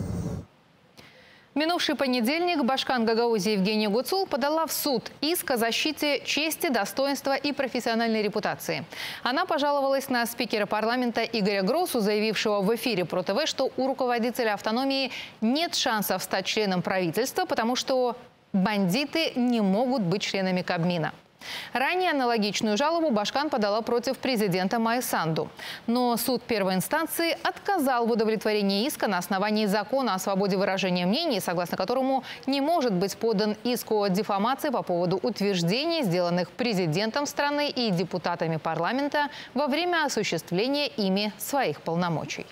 В минувший понедельник Башкан Гагаузи Евгения Гуцул подала в суд иск о защите чести, достоинства и профессиональной репутации. Она пожаловалась на спикера парламента Игоря Гросу, заявившего в эфире про ТВ, что у руководителя автономии нет шансов стать членом правительства, потому что бандиты не могут быть членами Кабмина. Ранее аналогичную жалобу Башкан подала против президента Майи Санду. Но суд первой инстанции отказал в удовлетворении иска на основании закона о свободе выражения мнений, согласно которому не может быть подан иск о дефамации по поводу утверждений, сделанных президентом страны и депутатами парламента во время осуществления ими своих полномочий.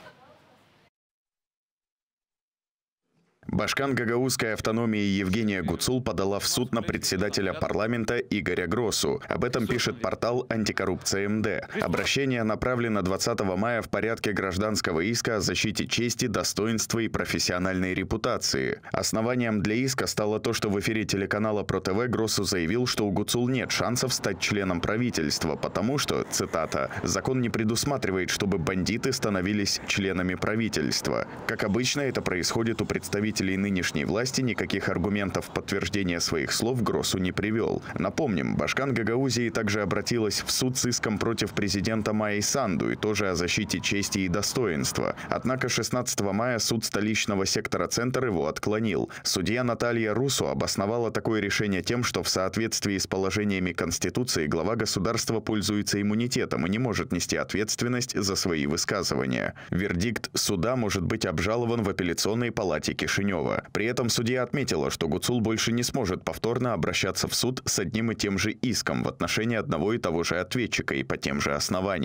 Башкан Гагаузской автономии Евгения Гуцул подала в суд на председателя парламента Игоря Гросу. Об этом пишет портал «Антикоррупция МД». Обращение направлено двадцатого мая в порядке гражданского иска о защите чести, достоинства и профессиональной репутации. Основанием для иска стало то, что в эфире телеканала ПроТВ Гросу заявил, что у Гуцул нет шансов стать членом правительства, потому что, цитата, «закон не предусматривает, чтобы бандиты становились членами правительства». Как обычно, это происходит у представителей нынешней власти, никаких аргументов подтверждения своих слов Гросу не привел. Напомним, Башкан Гагаузии также обратилась в суд с иском против президента Майи Санду и тоже о защите чести и достоинства. Однако шестнадцатого мая суд столичного сектора «Центр» его отклонил. Судья Наталья Русу обосновала такое решение тем, что в соответствии с положениями Конституции глава государства пользуется иммунитетом и не может нести ответственность за свои высказывания. Вердикт суда может быть обжалован в апелляционной палате Кишинева. При этом судья отметила, что Гуцул больше не сможет повторно обращаться в суд с одним и тем же иском в отношении одного и того же ответчика и по тем же основаниям.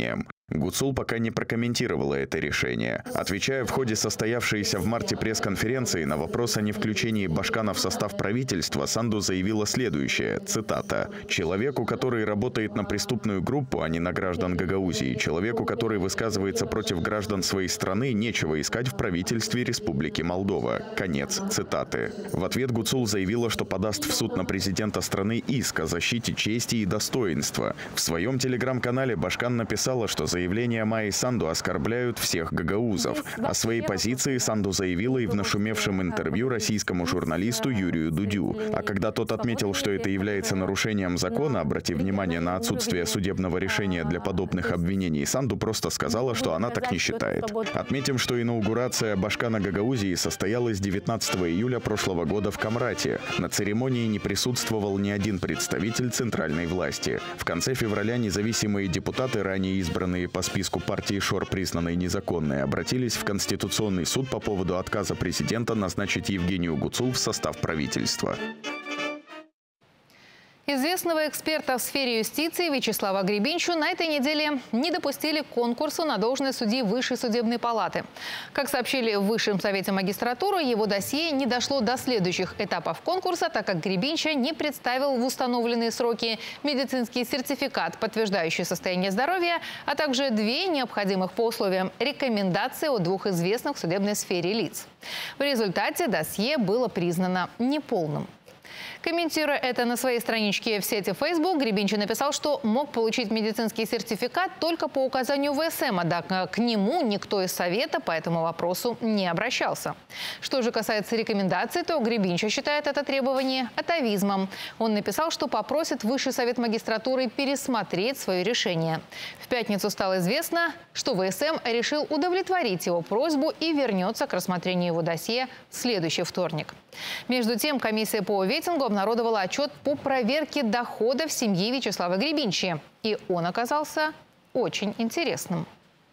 Гуцул пока не прокомментировала это решение. Отвечая в ходе состоявшейся в марте пресс-конференции на вопрос о невключении Башкана в состав правительства, Санду заявила следующее, цитата: «Человеку, который работает на преступную группу, а не на граждан Гагаузии, человеку, который высказывается против граждан своей страны, нечего искать в правительстве Республики Молдова». Конец цитаты. В ответ Гуцул заявила, что подаст в суд на президента страны иск о защите чести и достоинства. В своем телеграм-канале Башкан написала, что заявления Майи Санду оскорбляют всех гагаузов. О своей позиции Санду заявила и в нашумевшем интервью российскому журналисту Юрию Дудю. А когда тот отметил, что это является нарушением закона, обратив внимание на отсутствие судебного решения для подобных обвинений, Санду просто сказала, что она так не считает. Отметим, что инаугурация Башкана Гагаузии состоялась девятнадцатого июля прошлого года в Камрате. На церемонии не присутствовал ни один представитель центральной власти. В конце февраля независимые депутаты, ранее избранные по списку партии ШОР, признанной незаконной, обратились в Конституционный суд по поводу отказа президента назначить Евгению Гуцул в состав правительства. Известного эксперта в сфере юстиции Вячеслава Гребинчу на этой неделе не допустили к конкурсу на должность судьи Высшей судебной палаты. Как сообщили в Высшем совете магистратуры, его досье не дошло до следующих этапов конкурса, так как Гребинча не представил в установленные сроки медицинский сертификат, подтверждающий состояние здоровья, а также две необходимых по условиям рекомендации от двух известных в судебной сфере лиц. В результате досье было признано неполным. Комментируя это на своей страничке в сети Facebook, Гребинчу написал, что мог получить медицинский сертификат только по указанию ВСМ, однако к нему никто из Совета по этому вопросу не обращался. Что же касается рекомендаций, то Гребинчу считает это требование атавизмом. Он написал, что попросит Высший совет магистратуры пересмотреть свое решение. В пятницу стало известно, что ВСМ решил удовлетворить его просьбу и вернется к рассмотрению его досье в следующий вторник. Между тем, комиссия по ветингу обнародовала отчет по проверке доходов семьи Вячеслава Гребинчи. И он оказался очень интересным.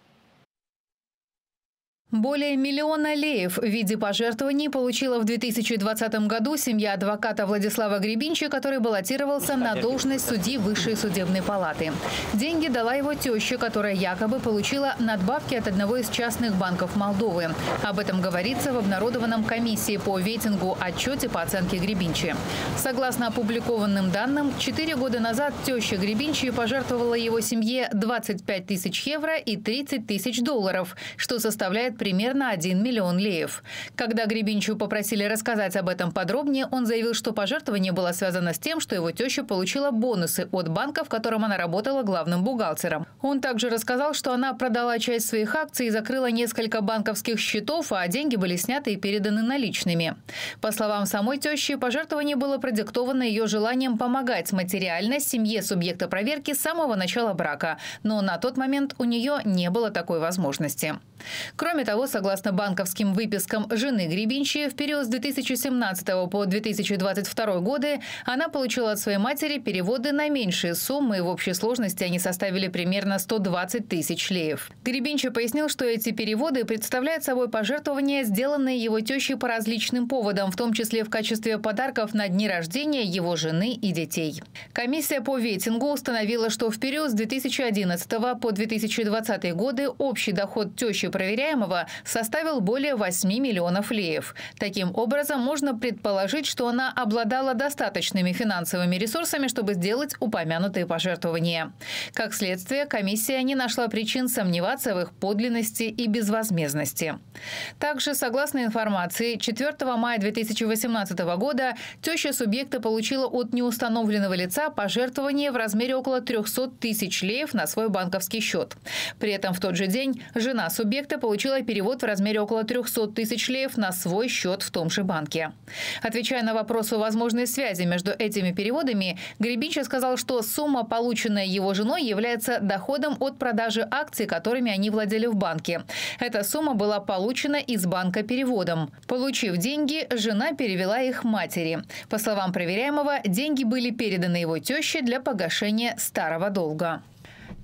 Более миллиона леев в виде пожертвований получила в две тысячи двадцатом году семья адвоката Владислава Гребинчи, который баллотировался на должность судьи Высшей судебной палаты. Деньги дала его теща, которая якобы получила надбавки от одного из частных банков Молдовы. Об этом говорится в обнародованном комиссией по ветингу отчете по оценке Гребинчи. Согласно опубликованным данным, четыре года назад теща Гребинчи пожертвовала его семье двадцать пять тысяч евро и тридцать тысяч долларов, что составляет примерно один миллион леев. Когда Гребинчу попросили рассказать об этом подробнее, он заявил, что пожертвование было связано с тем, что его теща получила бонусы от банка, в котором она работала главным бухгалтером. Он также рассказал, что она продала часть своих акций и закрыла несколько банковских счетов, а деньги были сняты и переданы наличными. По словам самой тещи, пожертвование было продиктовано ее желанием помогать материально семье субъекта проверки с самого начала брака, но на тот момент у нее не было такой возможности. Кроме того, согласно банковским выпискам жены Гребинчи, в период с две тысячи семнадцатого по две тысячи двадцать второй годы она получила от своей матери переводы на меньшие суммы, и в общей сложности они составили примерно сто двадцать тысяч леев. Гребинчи пояснил, что эти переводы представляют собой пожертвования, сделанные его тещей по различным поводам, в том числе в качестве подарков на дни рождения его жены и детей. Комиссия по ветингу установила, что в период с две тысячи одиннадцатого по две тысячи двадцатый годы общий доход тещи проверяемого составил более восьми миллионов леев. Таким образом, можно предположить, что она обладала достаточными финансовыми ресурсами, чтобы сделать упомянутые пожертвования. Как следствие, комиссия не нашла причин сомневаться в их подлинности и безвозмездности. Также, согласно информации, четвёртого мая две тысячи восемнадцатого года теща субъекта получила от неустановленного лица пожертвование в размере около трёхсот тысяч леев на свой банковский счет. При этом в тот же день жена субъекта получила перевод в размере около трёхсот тысяч леев на свой счет в том же банке. Отвечая на вопрос о возможной связи между этими переводами, Гребинчи сказал, что сумма, полученная его женой, является доходом от продажи акций, которыми они владели в банке. Эта сумма была получена из банка переводом. Получив деньги, жена перевела их матери. По словам проверяемого, деньги были переданы его теще для погашения старого долга.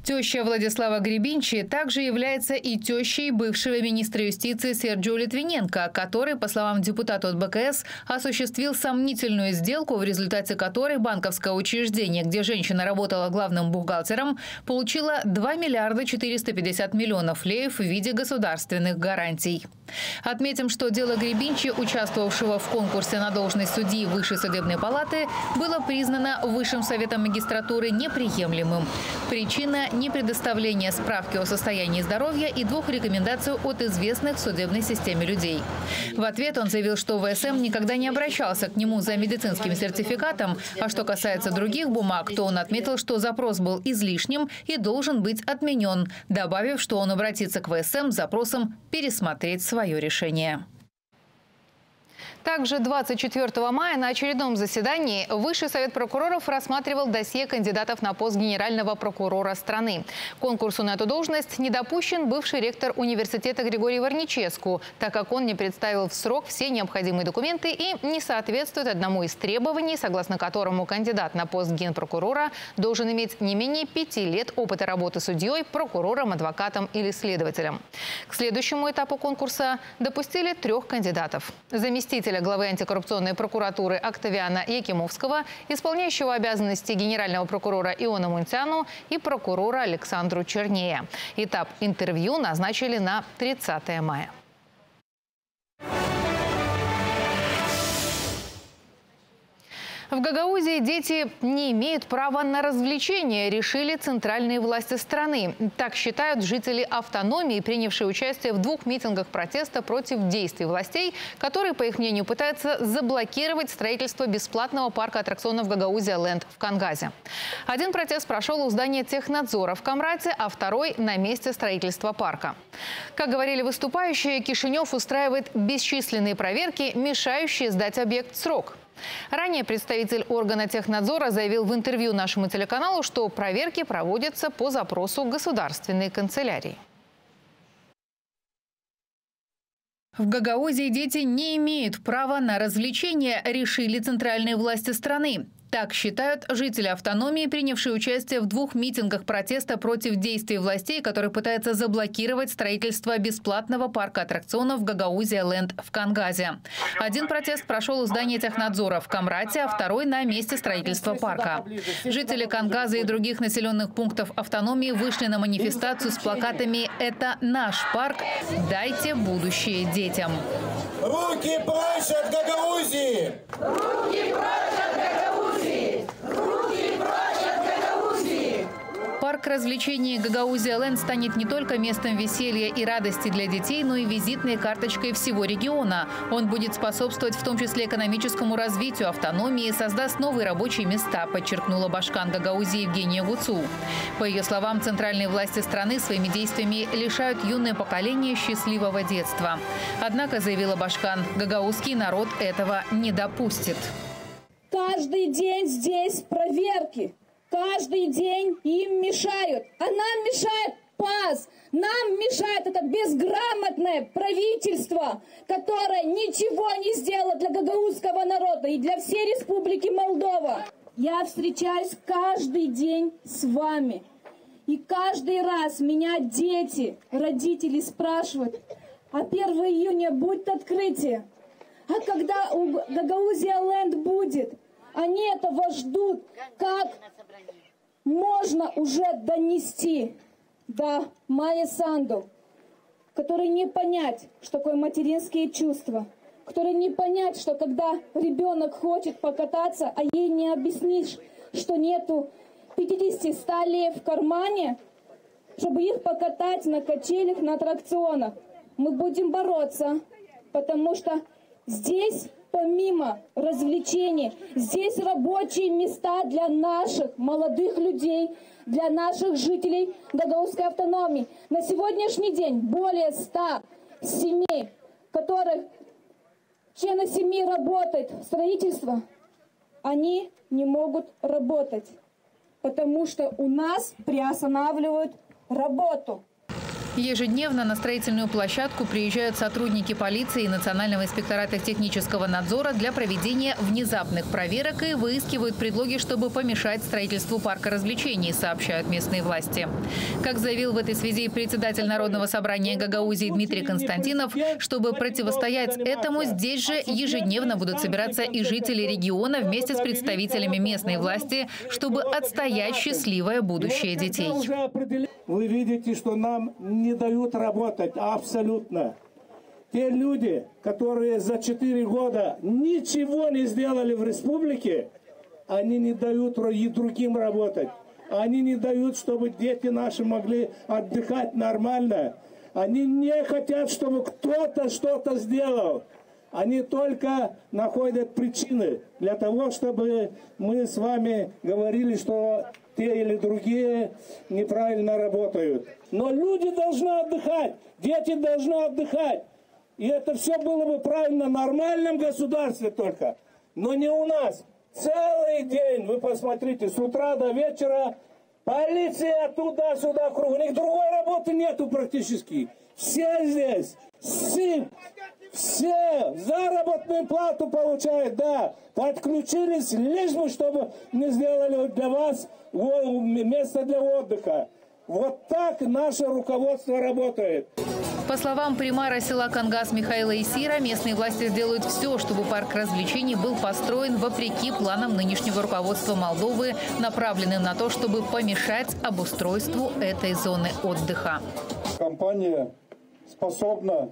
Теща Владислава Гребинчи также является и тещей бывшего министра юстиции Серджио Литвиненко, который, по словам депутата от Бэ Ка Эс, осуществил сомнительную сделку, в результате которой банковское учреждение, где женщина работала главным бухгалтером, получило два миллиарда четыреста пятьдесят миллионов леев в виде государственных гарантий. Отметим, что дело Гребинчи, участвовавшего в конкурсе на должность судьи Высшей судебной палаты, было признано Высшим советом магистратуры неприемлемым. Причина – непредоставление справки о состоянии здоровья и двух рекомендаций от известных в судебной системе людей. В ответ он заявил, что В С М никогда не обращался к нему за медицинским сертификатом, а что касается других бумаг, то он отметил, что запрос был излишним и должен быть отменен, добавив, что он обратится к В С М с запросом пересмотреть свое решение. Также двадцать четвёртого мая на очередном заседании Высший совет прокуроров рассматривал досье кандидатов на пост генерального прокурора страны. К конкурсу на эту должность не допущен бывший ректор университета Григорий Варническу, так как он не представил в срок все необходимые документы и не соответствует одному из требований, согласно которому кандидат на пост генпрокурора должен иметь не менее пяти лет опыта работы судьей, прокурором, адвокатом или следователем. К следующему этапу конкурса допустили трех кандидатов. Заместителя главы антикоррупционной прокуратуры Октавиана Якимовского, исполняющего обязанности генерального прокурора Иона Мунтяну и прокурора Александру Чернея. Этап интервью назначили на тридцатое мая. В Гагаузии дети не имеют права на развлечения, решили центральные власти страны. Так считают жители автономии, принявшие участие в двух митингах протеста против действий властей, которые, по их мнению, пытаются заблокировать строительство бесплатного парка аттракционов Гагаузия Ленд в Кангазе. Один протест прошел у здания технадзора в Камрате, а второй – на месте строительства парка. Как говорили выступающие, Кишинев устраивает бесчисленные проверки, мешающие сдать объект в срок. Ранее представитель органа технадзора заявил в интервью нашему телеканалу, что проверки проводятся по запросу государственной канцелярии. В Гагаузии дети не имеют права на развлечения, решили центральные власти страны. Так считают жители автономии, принявшие участие в двух митингах протеста против действий властей, которые пытаются заблокировать строительство бесплатного парка аттракционов Гагаузия Ленд в Кангазе. Один протест прошел у здания технадзора в Камрате, а второй на месте строительства парка. Жители Кангаза и других населенных пунктов автономии вышли на манифестацию с плакатами «Это наш парк. Дайте будущее детям». Руки прочь от Гагаузии! Руки прочь от Гагаузии! Руки прочь от Гагаузии! Парк развлечений Гагаузия Ленд станет не только местом веселья и радости для детей, но и визитной карточкой всего региона. Он будет способствовать в том числе экономическому развитию автономии и создаст новые рабочие места, подчеркнула башкан Гагаузии Евгения Гуцу. По ее словам, центральные власти страны своими действиями лишают юное поколение счастливого детства. Однако, заявила башкан, гагаузский народ этого не допустит. Каждый день здесь проверки. Каждый день им мешают. А нам мешает ПАС. Нам мешает это безграмотное правительство, которое ничего не сделало для гагаузского народа и для всей Республики Молдова. Я встречаюсь каждый день с вами. И каждый раз меня дети, родители спрашивают, а первого июня будет открытие? А когда у Гагаузия Ленд будет? Они этого ждут. Как можно уже донести до Майи Санду, который не понять, что такое материнские чувства, который не понять, что когда ребенок хочет покататься, а ей не объяснишь, что нету пятьдесят-ста лев в кармане, чтобы их покатать на качелях, на аттракционах. Мы будем бороться, потому что здесь, помимо развлечений, здесь рабочие места для наших молодых людей, для наших жителей Гагаузской автономии. На сегодняшний день более ста семей, которых члены семьи работают в строительстве, они не могут работать, потому что у нас приостанавливают работу. Ежедневно на строительную площадку приезжают сотрудники полиции и Национального инспектората технического надзора для проведения внезапных проверок и выискивают предлоги, чтобы помешать строительству парка развлечений, сообщают местные власти. Как заявил в этой связи председатель Народного собрания Гагаузии Дмитрий Константинов, чтобы противостоять этому, здесь же ежедневно будут собираться и жители региона вместе с представителями местной власти, чтобы отстоять счастливое будущее детей. Вы видите, что нам не дают работать абсолютно. Те люди, которые за четыре года ничего не сделали в республике, они не дают и другим работать. Они не дают, чтобы дети наши могли отдыхать нормально. Они не хотят, чтобы кто-то что-то сделал. Они только находят причины для того, чтобы мы с вами говорили, что те или другие неправильно работают. Но люди должны отдыхать, дети должны отдыхать. И это все было бы правильно в нормальном государстве только, но не у нас. Целый день, вы посмотрите, с утра до вечера полиция туда-сюда круг. У них другой работы нету практически. Все здесь, все, все заработную плату получают, да. Подключились, лишь бы, чтобы не сделали для вас место для отдыха. Вот так наше руководство работает. По словам примара села Кангас Михаила Исира, местные власти сделают все, чтобы парк развлечений был построен вопреки планам нынешнего руководства Молдовы, направленным на то, чтобы помешать обустройству этой зоны отдыха. Компания способна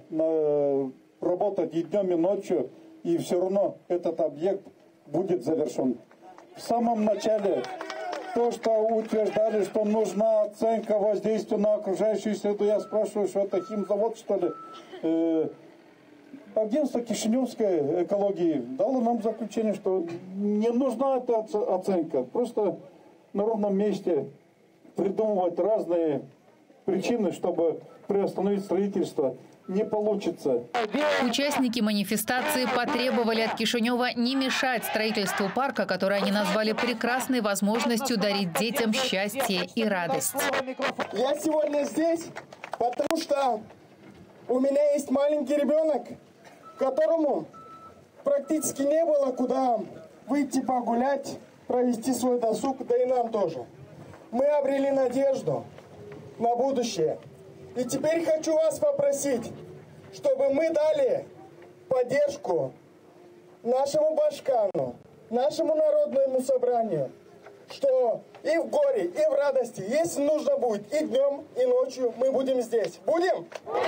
работать и днем, и ночью, и все равно этот объект будет завершен. В самом начале то, что утверждали, что нужна оценка воздействия на окружающую среду, я спрашиваю, что это химзавод, что ли? Э, агентство Кишиневской экологии дало нам заключение, что не нужна эта оценка. Просто на ровном месте придумывать разные причины, чтобы приостановить строительство, не получится. Участники манифестации потребовали от Кишинева не мешать строительству парка, который они назвали прекрасной возможностью дарить детям счастье и радость. Я сегодня здесь, потому что у меня есть маленький ребенок, которому практически не было куда выйти погулять, провести свой досуг, да и нам тоже. Мы обрели надежду на будущее. И теперь хочу вас попросить, чтобы мы дали поддержку нашему Башкану, нашему народному собранию, что и в горе, и в радости, если нужно будет, и днем, и ночью мы будем здесь. Будем?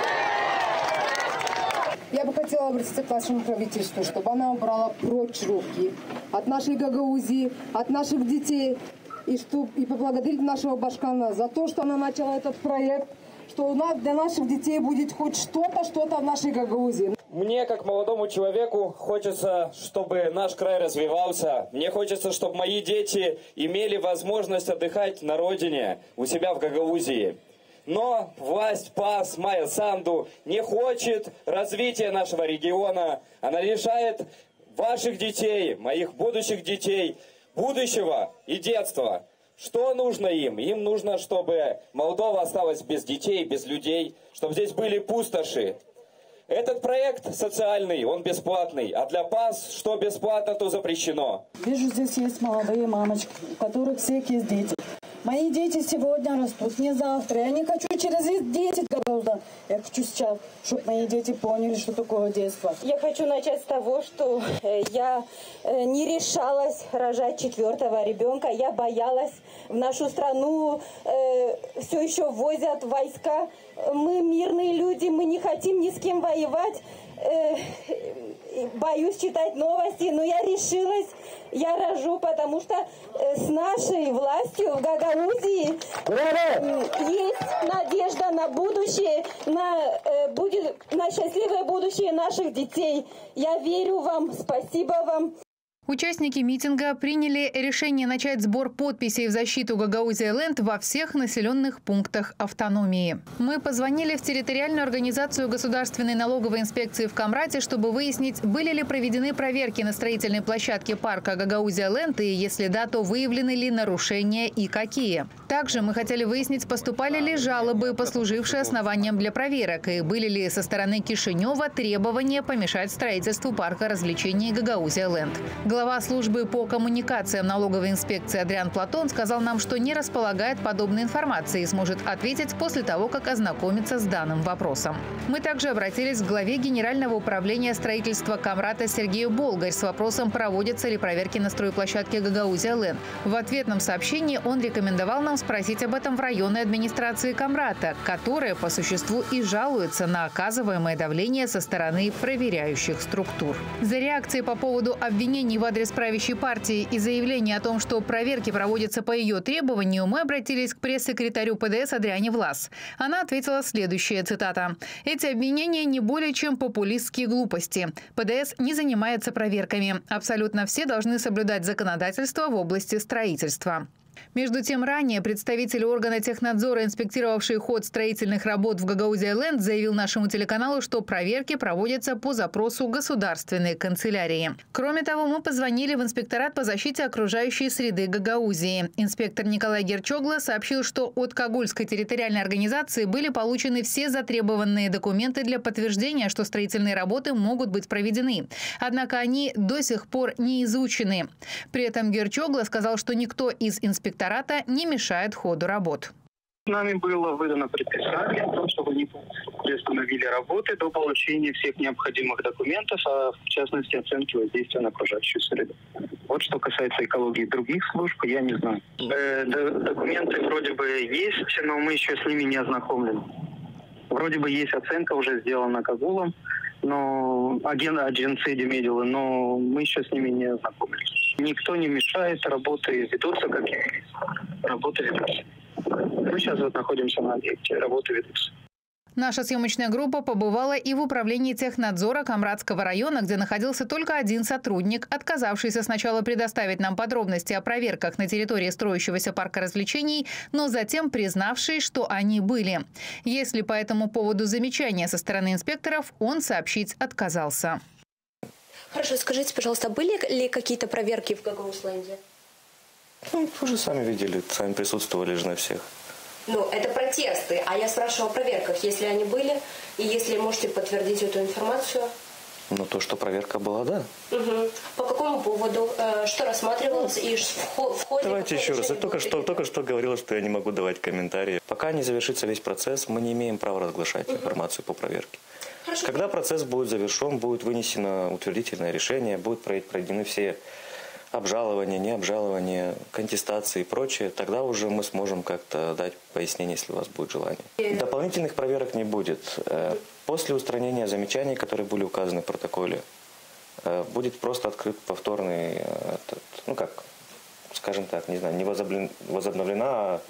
Я бы хотела обратиться к вашему правительству, чтобы она убрала прочь руки от нашей Гагаузии, от наших детей, и, чтоб, и поблагодарить нашего Башкана за то, что она начала этот проект, что у нас для наших детей будет хоть что-то, что-то в нашей Гагаузии. Мне, как молодому человеку, хочется, чтобы наш край развивался. Мне хочется, чтобы мои дети имели возможность отдыхать на родине, у себя в Гагаузии. Но власть ПАС Майя Санду не хочет развития нашего региона. Она лишает ваших детей, моих будущих детей, будущего и детства. Что нужно им? Им нужно, чтобы Молдова осталась без детей, без людей, чтобы здесь были пустоши. Этот проект социальный, он бесплатный, а для ПАС что бесплатно, то запрещено. Вижу, здесь есть молодые мамочки, у которых всех есть дети. Мои дети сегодня растут, не завтра. Я не хочу через десять годов, да. Я хочу сейчас, чтобы мои дети поняли, что такое детство. Я хочу начать с того, что я не решалась рожать четвертого ребенка. Я боялась. В нашу страну э, все еще возят войска. Мы мирные люди, мы не хотим ни с кем воевать. Э, боюсь читать новости, но я решилась, я рожу, потому что с нашей властью в Гагаузии есть надежда на будущее, на, будет, на счастливое будущее наших детей. Я верю вам, спасибо вам. Участники митинга приняли решение начать сбор подписей в защиту Гагаузия-Ленд во всех населенных пунктах автономии. Мы позвонили в территориальную организацию Государственной налоговой инспекции в Камрате, чтобы выяснить, были ли проведены проверки на строительной площадке парка Гагаузия-Ленд и, если да, то выявлены ли нарушения и какие. Также мы хотели выяснить, поступали ли жалобы, послужившие основанием для проверок, и были ли со стороны Кишинева требования помешать строительству парка развлечений Гагаузия Ленд. Глава службы по коммуникациям налоговой инспекции Адриан Платон сказал нам, что не располагает подобной информацией и сможет ответить после того, как ознакомится с данным вопросом. Мы также обратились к главе Генерального управления строительства Камрата Сергею Болгарь с вопросом, проводятся ли проверки на стройплощадке Гагаузия Ленд. В ответном сообщении он рекомендовал нам спросить об этом в районной администрации Камрата, которая по существу и жалуется на оказываемое давление со стороны проверяющих структур. За реакцией по поводу обвинений в адрес правящей партии и заявления о том, что проверки проводятся по ее требованию, мы обратились к пресс-секретарю ПДС Адриане Влас. Она ответила следующее, цитата: «Эти обвинения не более чем популистские глупости. ПДС не занимается проверками. Абсолютно все должны соблюдать законодательство в области строительства». Между тем, ранее представитель органа технадзора, инспектировавший ход строительных работ в Гагаузия Ленд, заявил нашему телеканалу, что проверки проводятся по запросу государственной канцелярии. Кроме того, мы позвонили в инспекторат по защите окружающей среды Гагаузии. Инспектор Николай Герчогла сообщил, что от Кагульской территориальной организации были получены все затребованные документы для подтверждения, что строительные работы могут быть проведены. Однако они до сих пор не изучены. При этом Герчогла сказал, что никто из инспекторов Инспектората не мешает ходу работ. Нами было выдано предписание о том, чтобы они приостановили работы до получения всех необходимых документов, а в частности оценки воздействия на окружающую среду. Вот что касается экологии других служб, я не знаю. Э, документы вроде бы есть, но мы еще с ними не ознакомлены. Вроде бы есть оценка, уже сделана Кагулом, но агент, агенции Демедилы, но мы еще с ними не ознакомились. Никто не мешает, работы ведутся, как и работы ведутся. Мы сейчас вот находимся на объекте, работы ведутся. Наша съемочная группа побывала и в управлении технадзора Камратского района, где находился только один сотрудник, отказавшийся сначала предоставить нам подробности о проверках на территории строящегося парка развлечений, но затем признавший, что они были. Если по этому поводу замечания со стороны инспекторов, он сообщить отказался. Хорошо, скажите, пожалуйста, были ли какие-то проверки в Гагаузленде? Ну, вы же сами видели, сами присутствовали же на всех. Ну, это протесты, а я спрашиваю о проверках, если они были, и если можете подтвердить эту информацию. Ну, то, что проверка была, да. Угу. По какому поводу? Что рассматривалось и в ходе... Давайте еще раз. Я только что, только что говорила, что я не могу давать комментарии. Пока не завершится весь процесс, мы не имеем права разглашать угу. информацию по проверке. Хорошо. Когда процесс будет завершен, будет вынесено утвердительное решение, будут пройдены все обжалования, необжалования, контестации и прочее, тогда уже мы сможем как-то дать пояснение, если у вас будет желание. Дополнительных проверок не будет. После устранения замечаний, которые были указаны в протоколе, будет просто открыт повторный, этот, ну как, скажем так, не знаю, не возобновлена, а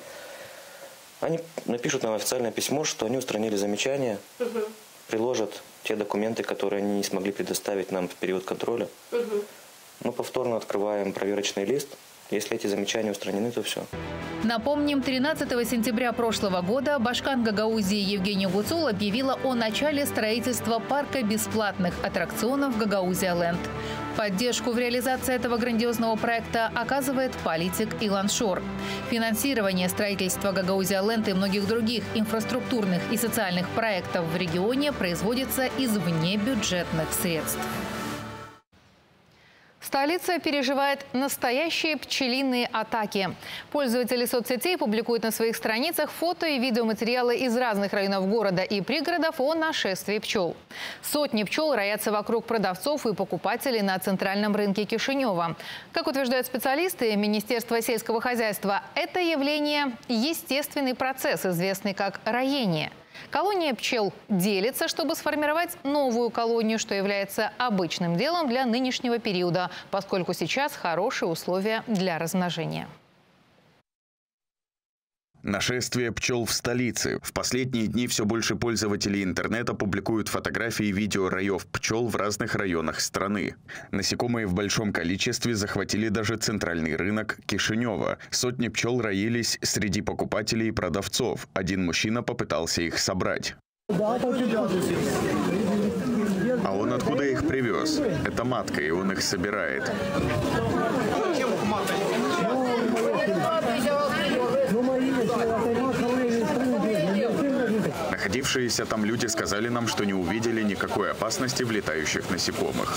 они напишут нам официальное письмо, что они устранили замечания, угу. приложат те документы, которые они не смогли предоставить нам в период контроля. Угу. Мы повторно открываем проверочный лист. Если эти замечания устранены, то все. Напомним, тринадцатого сентября прошлого года Башкан Гагаузии Евгения Гуцул объявила о начале строительства парка бесплатных аттракционов Гагаузия Ленд. Поддержку в реализации этого грандиозного проекта оказывает политик Илон Шор. Финансирование строительства Гагаузия Ленд и многих других инфраструктурных и социальных проектов в регионе производится из внебюджетных средств. Столица переживает настоящие пчелиные атаки. Пользователи соцсетей публикуют на своих страницах фото и видеоматериалы из разных районов города и пригородов о нашествии пчел. Сотни пчел роятся вокруг продавцов и покупателей на центральном рынке Кишинева. Как утверждают специалисты Министерства сельского хозяйства, это явление – естественный процесс, известный как роение. Колония пчел делится, чтобы сформировать новую колонию, что является обычным делом для нынешнего периода, поскольку сейчас хорошие условия для размножения. Нашествие пчел в столице. В последние дни все больше пользователей интернета публикуют фотографии и видео раев пчел в разных районах страны. Насекомые в большом количестве захватили даже центральный рынок Кишинева. Сотни пчел роились среди покупателей и продавцов. Один мужчина попытался их собрать. А он откуда их привез? Это матка, и он их собирает. Находившиеся там люди сказали нам, что не увидели никакой опасности в летающих насекомых.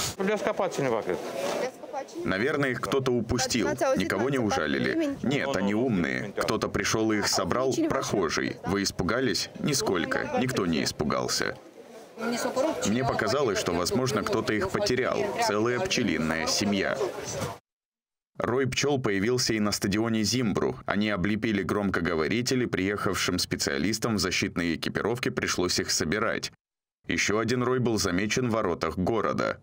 Наверное, их кто-то упустил. Никого не ужалили. Нет, они умные. Кто-то пришел и их собрал, прохожий. Вы испугались? Нисколько. Никто не испугался. Мне показалось, что, возможно, кто-то их потерял. Целая пчелиная семья. Рой пчел появился и на стадионе Зимбру. Они облепили громкоговорители, приехавшим специалистам в защитной экипировке пришлось их собирать. Еще один рой был замечен в воротах города.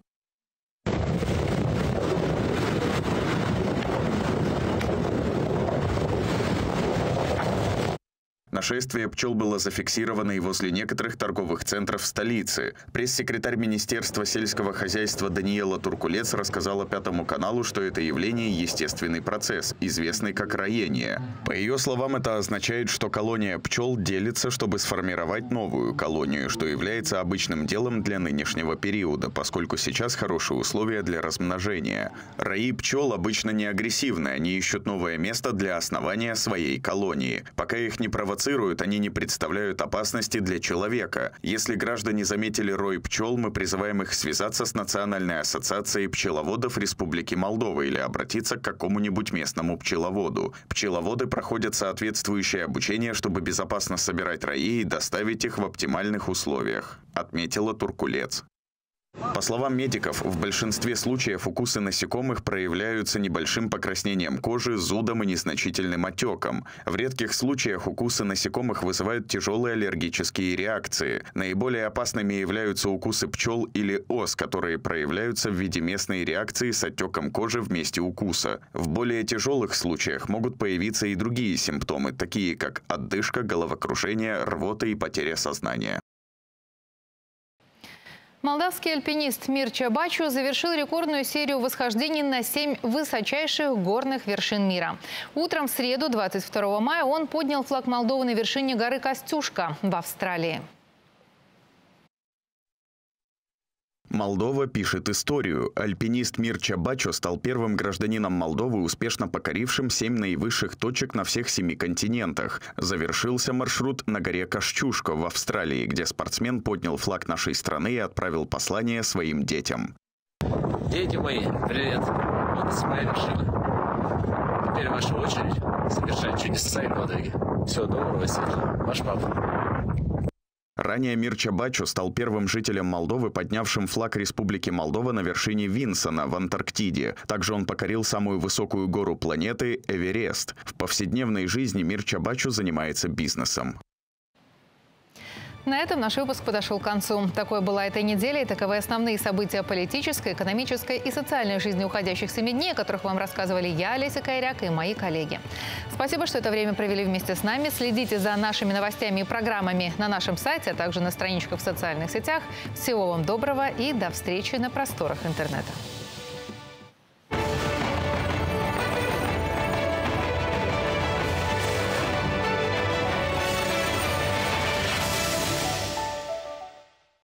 Нашествие пчел было зафиксировано и возле некоторых торговых центров столицы. Пресс-секретарь Министерства сельского хозяйства Даниэла Туркулец рассказала Пятому каналу, что это явление – естественный процесс, известный как роение. По ее словам, это означает, что колония пчел делится, чтобы сформировать новую колонию, что является обычным делом для нынешнего периода, поскольку сейчас хорошие условия для размножения. Раи пчел обычно не агрессивны, они ищут новое место для основания своей колонии. Пока их не провоцируют, они не представляют опасности для человека. Если граждане заметили рой пчел, мы призываем их связаться с Национальной ассоциацией пчеловодов Республики Молдова или обратиться к какому-нибудь местному пчеловоду. Пчеловоды проходят соответствующее обучение, чтобы безопасно собирать раи и доставить их в оптимальных условиях, отметила Туркулец. По словам медиков, в большинстве случаев укусы насекомых проявляются небольшим покраснением кожи, зудом и незначительным отеком. В редких случаях укусы насекомых вызывают тяжелые аллергические реакции. Наиболее опасными являются укусы пчел или ос, которые проявляются в виде местной реакции с отеком кожи в месте укуса. В более тяжелых случаях могут появиться и другие симптомы, такие как отдышка, головокружение, рвота и потеря сознания. Молдавский альпинист Мирча Бачу завершил рекордную серию восхождений на семь высочайших горных вершин мира. Утром в среду, двадцать второго мая, он поднял флаг Молдовы на вершине горы Костюшка в Австралии. Молдова пишет историю. Альпинист Мирча Бачо стал первым гражданином Молдовы, успешно покорившим семь наивысших точек на всех семи континентах. Завершился маршрут на горе Костюшка в Австралии, где спортсмен поднял флаг нашей страны и отправил послание своим детям. Дети мои, привет. Вот моя вершина. Теперь ваша очередь совершать чудеса и подвиги. Всего доброго, светлого. Ваш папа. Ранее Мирча Бачо стал первым жителем Молдовы, поднявшим флаг Республики Молдова на вершине Винсона в Антарктиде. Также он покорил самую высокую гору планеты – Эверест. В повседневной жизни Мирча Бачо занимается бизнесом. На этом наш выпуск подошел к концу. Такой была эта неделя и таковы основные события политической, экономической и социальной жизни уходящих семи дней, о которых вам рассказывали я, Олеся Кайряк, и мои коллеги. Спасибо, что это время провели вместе с нами. Следите за нашими новостями и программами на нашем сайте, а также на страничках в социальных сетях. Всего вам доброго и до встречи на просторах интернета.